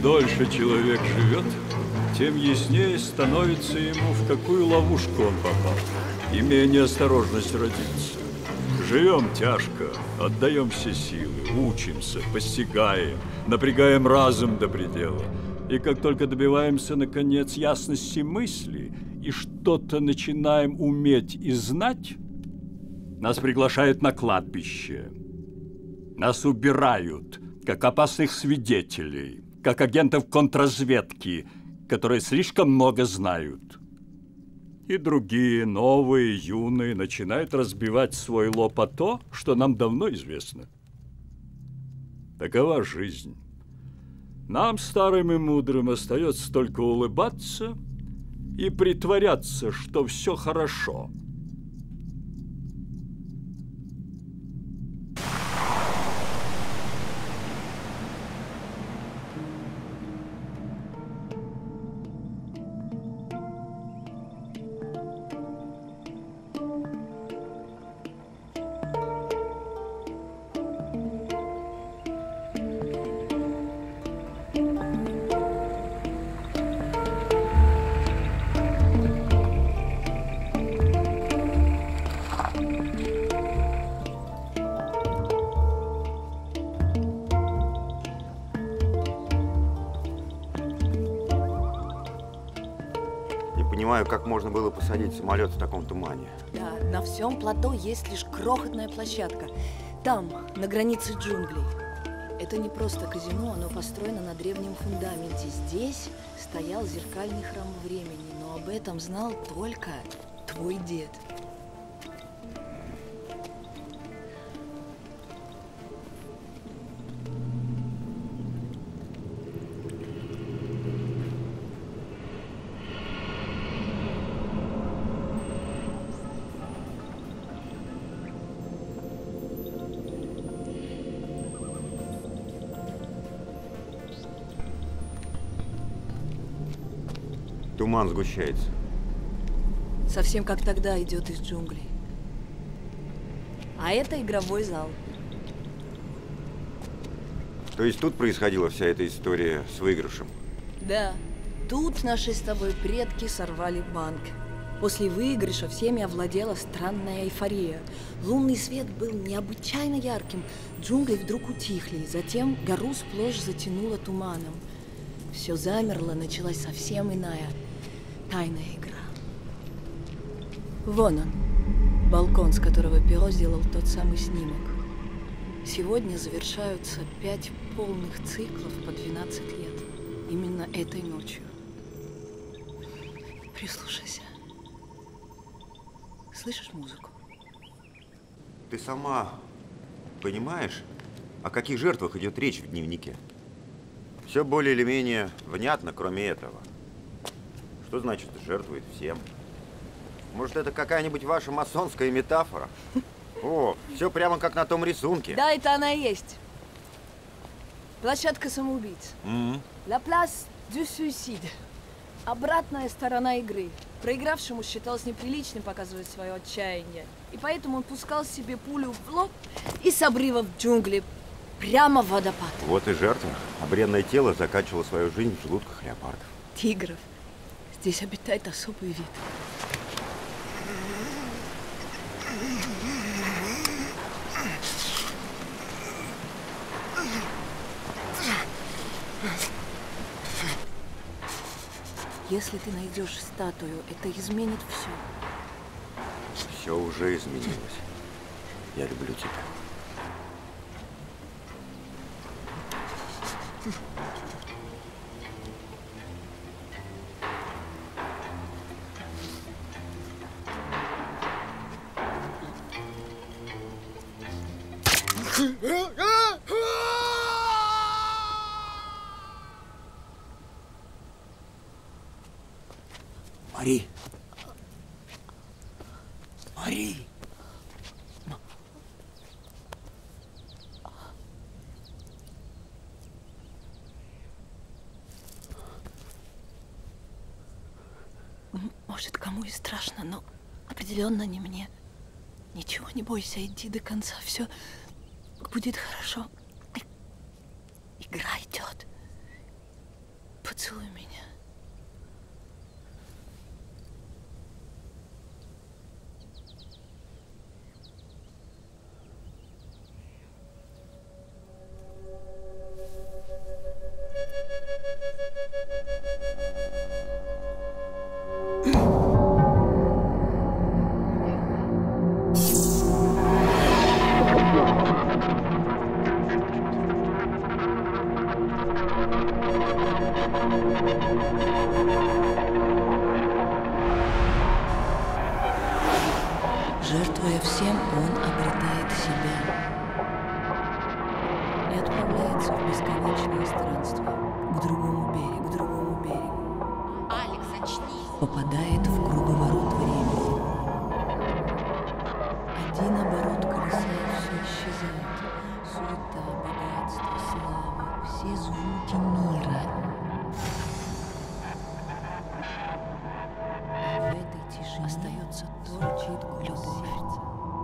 Чем дольше человек живет, тем яснее становится ему, в какую ловушку он попал, и менее осторожность родится. Живем тяжко, отдаем все силы, учимся, постигаем, напрягаем разум до предела. И как только добиваемся, наконец, ясности мысли и что-то начинаем уметь и знать, нас приглашают на кладбище. Нас убирают, как опасных свидетелей, как агентов контрразведки, которые слишком много знают. И другие, новые, юные, начинают разбивать свой лоб о то, что нам давно известно. Такова жизнь. Нам, старым и мудрым, остается только улыбаться и притворяться, что все хорошо. Понимаю, как можно было посадить самолет в таком тумане. Да, на всем плато есть лишь крохотная площадка. Там, на границе джунглей. Это не просто казино, оно построено на древнем фундаменте. Здесь стоял зеркальный храм времени, но об этом знал только твой дед. Туман сгущается. Совсем как тогда идет из джунглей. А это игровой зал. То есть тут происходила вся эта история с выигрышем? Да. Тут наши с тобой предки сорвали банк. После выигрыша всеми овладела странная эйфория. Лунный свет был необычайно ярким. Джунгли вдруг утихли. Затем гору сплошь затянуло туманом. Все замерло, началась совсем иная, тайная игра. Вон он, балкон, с которого Перо сделал тот самый снимок. Сегодня завершаются 5 полных циклов по 12 лет. Именно этой ночью. Прислушайся. Слышишь музыку? Ты сама понимаешь, о каких жертвах идет речь в дневнике? Все более или менее внятно, кроме этого. Что значит жертвует всем? Может, это какая-нибудь ваша масонская метафора? О, все прямо как на том рисунке. Да, это она и есть. Площадка самоубийц. La place du suicide. Обратная сторона игры. Проигравшему считалось неприличным показывать свое отчаяние. И поэтому он пускал себе пулю в лоб и с обрыва в джунгли прямо в водопад. Вот и жертва. А бренное тело заканчивало свою жизнь в желудках леопардов. Тигров. Здесь обитает особый вид. Если ты найдешь статую, это изменит все. Все уже изменилось. Я люблю тебя. Мари! Мари! Может, кому и страшно, но определенно не мне. Ничего не бойся, иди до конца, все будет хорошо. Игра идет. Поцелуй меня. Жертвуя всем, он обретает себя и отправляется в бесконечное странствие к другому берегу. Алекс, очнись! Попадает в круговорот времени. Один оборот колеса, и все исчезает. Суета, богатство, слава, все звуки мира. В этой тишине остается только гулёт сердце.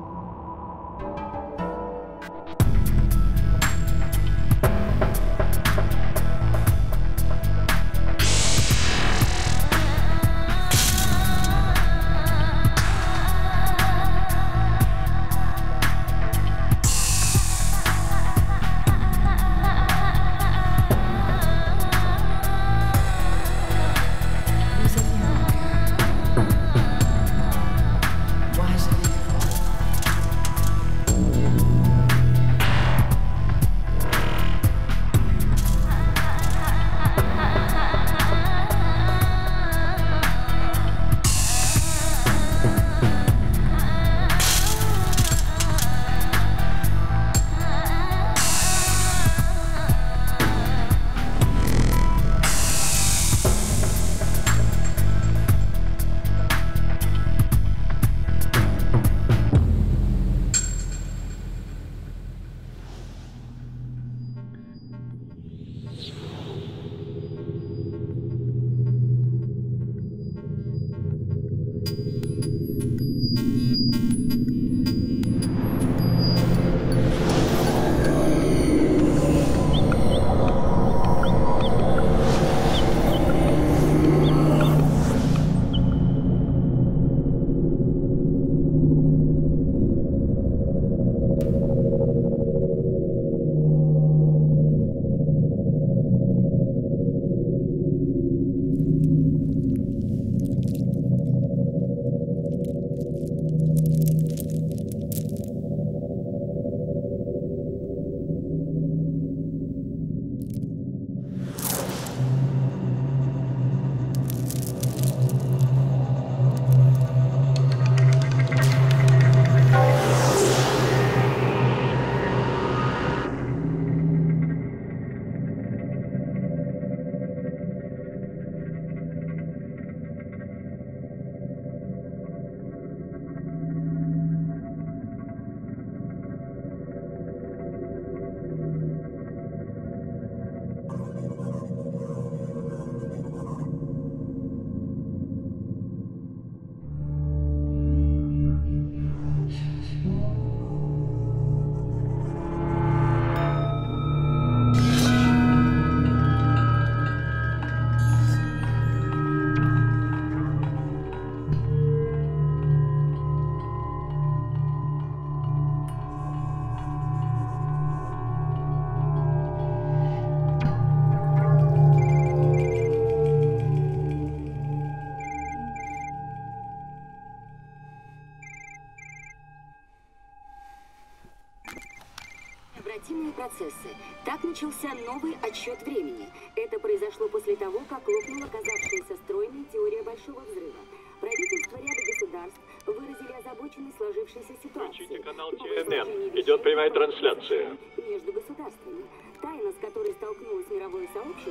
необратимые процессы. Так начался новый отсчет времени. Это произошло после того, как лопнула казавшаяся стройной теория Большого взрыва. Правительства ряда государств выразили озабоченность сложившейся ситуацией. Включите канал CNN. Идет прямая трансляция. Между государствами. Тайна, с которой столкнулось мировое сообщество.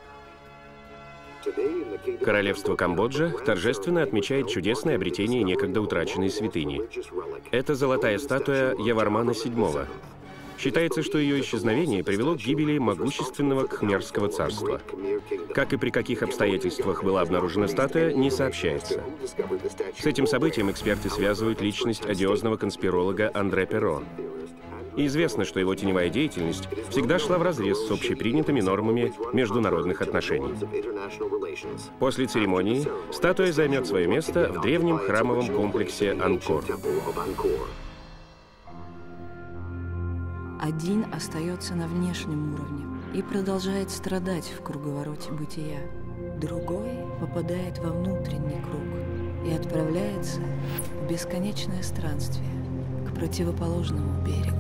Королевство Камбоджа торжественно отмечает чудесное обретение некогда утраченной святыни. Это золотая статуя Явармана VII. Считается, что ее исчезновение привело к гибели могущественного Кхмерского царства. Как и при каких обстоятельствах была обнаружена статуя, не сообщается. С этим событием эксперты связывают личность одиозного конспиролога Андре Перро. И известно, что его теневая деятельность всегда шла вразрез с общепринятыми нормами международных отношений. После церемонии статуя займет свое место в древнем храмовом комплексе Анкор. Один остается на внешнем уровне и продолжает страдать в круговороте бытия. Другой попадает во внутренний круг и отправляется в бесконечное странствие к противоположному берегу.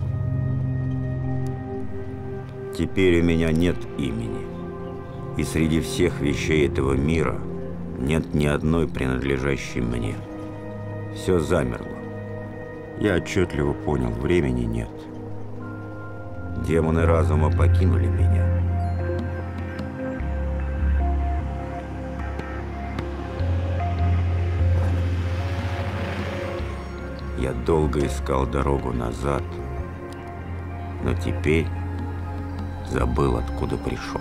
Теперь у меня нет имени. И среди всех вещей этого мира нет ни одной принадлежащей мне. Все замерло. Я отчетливо понял, времени нет. Демоны разума покинули меня. Я долго искал дорогу назад, но теперь забыл, откуда пришел.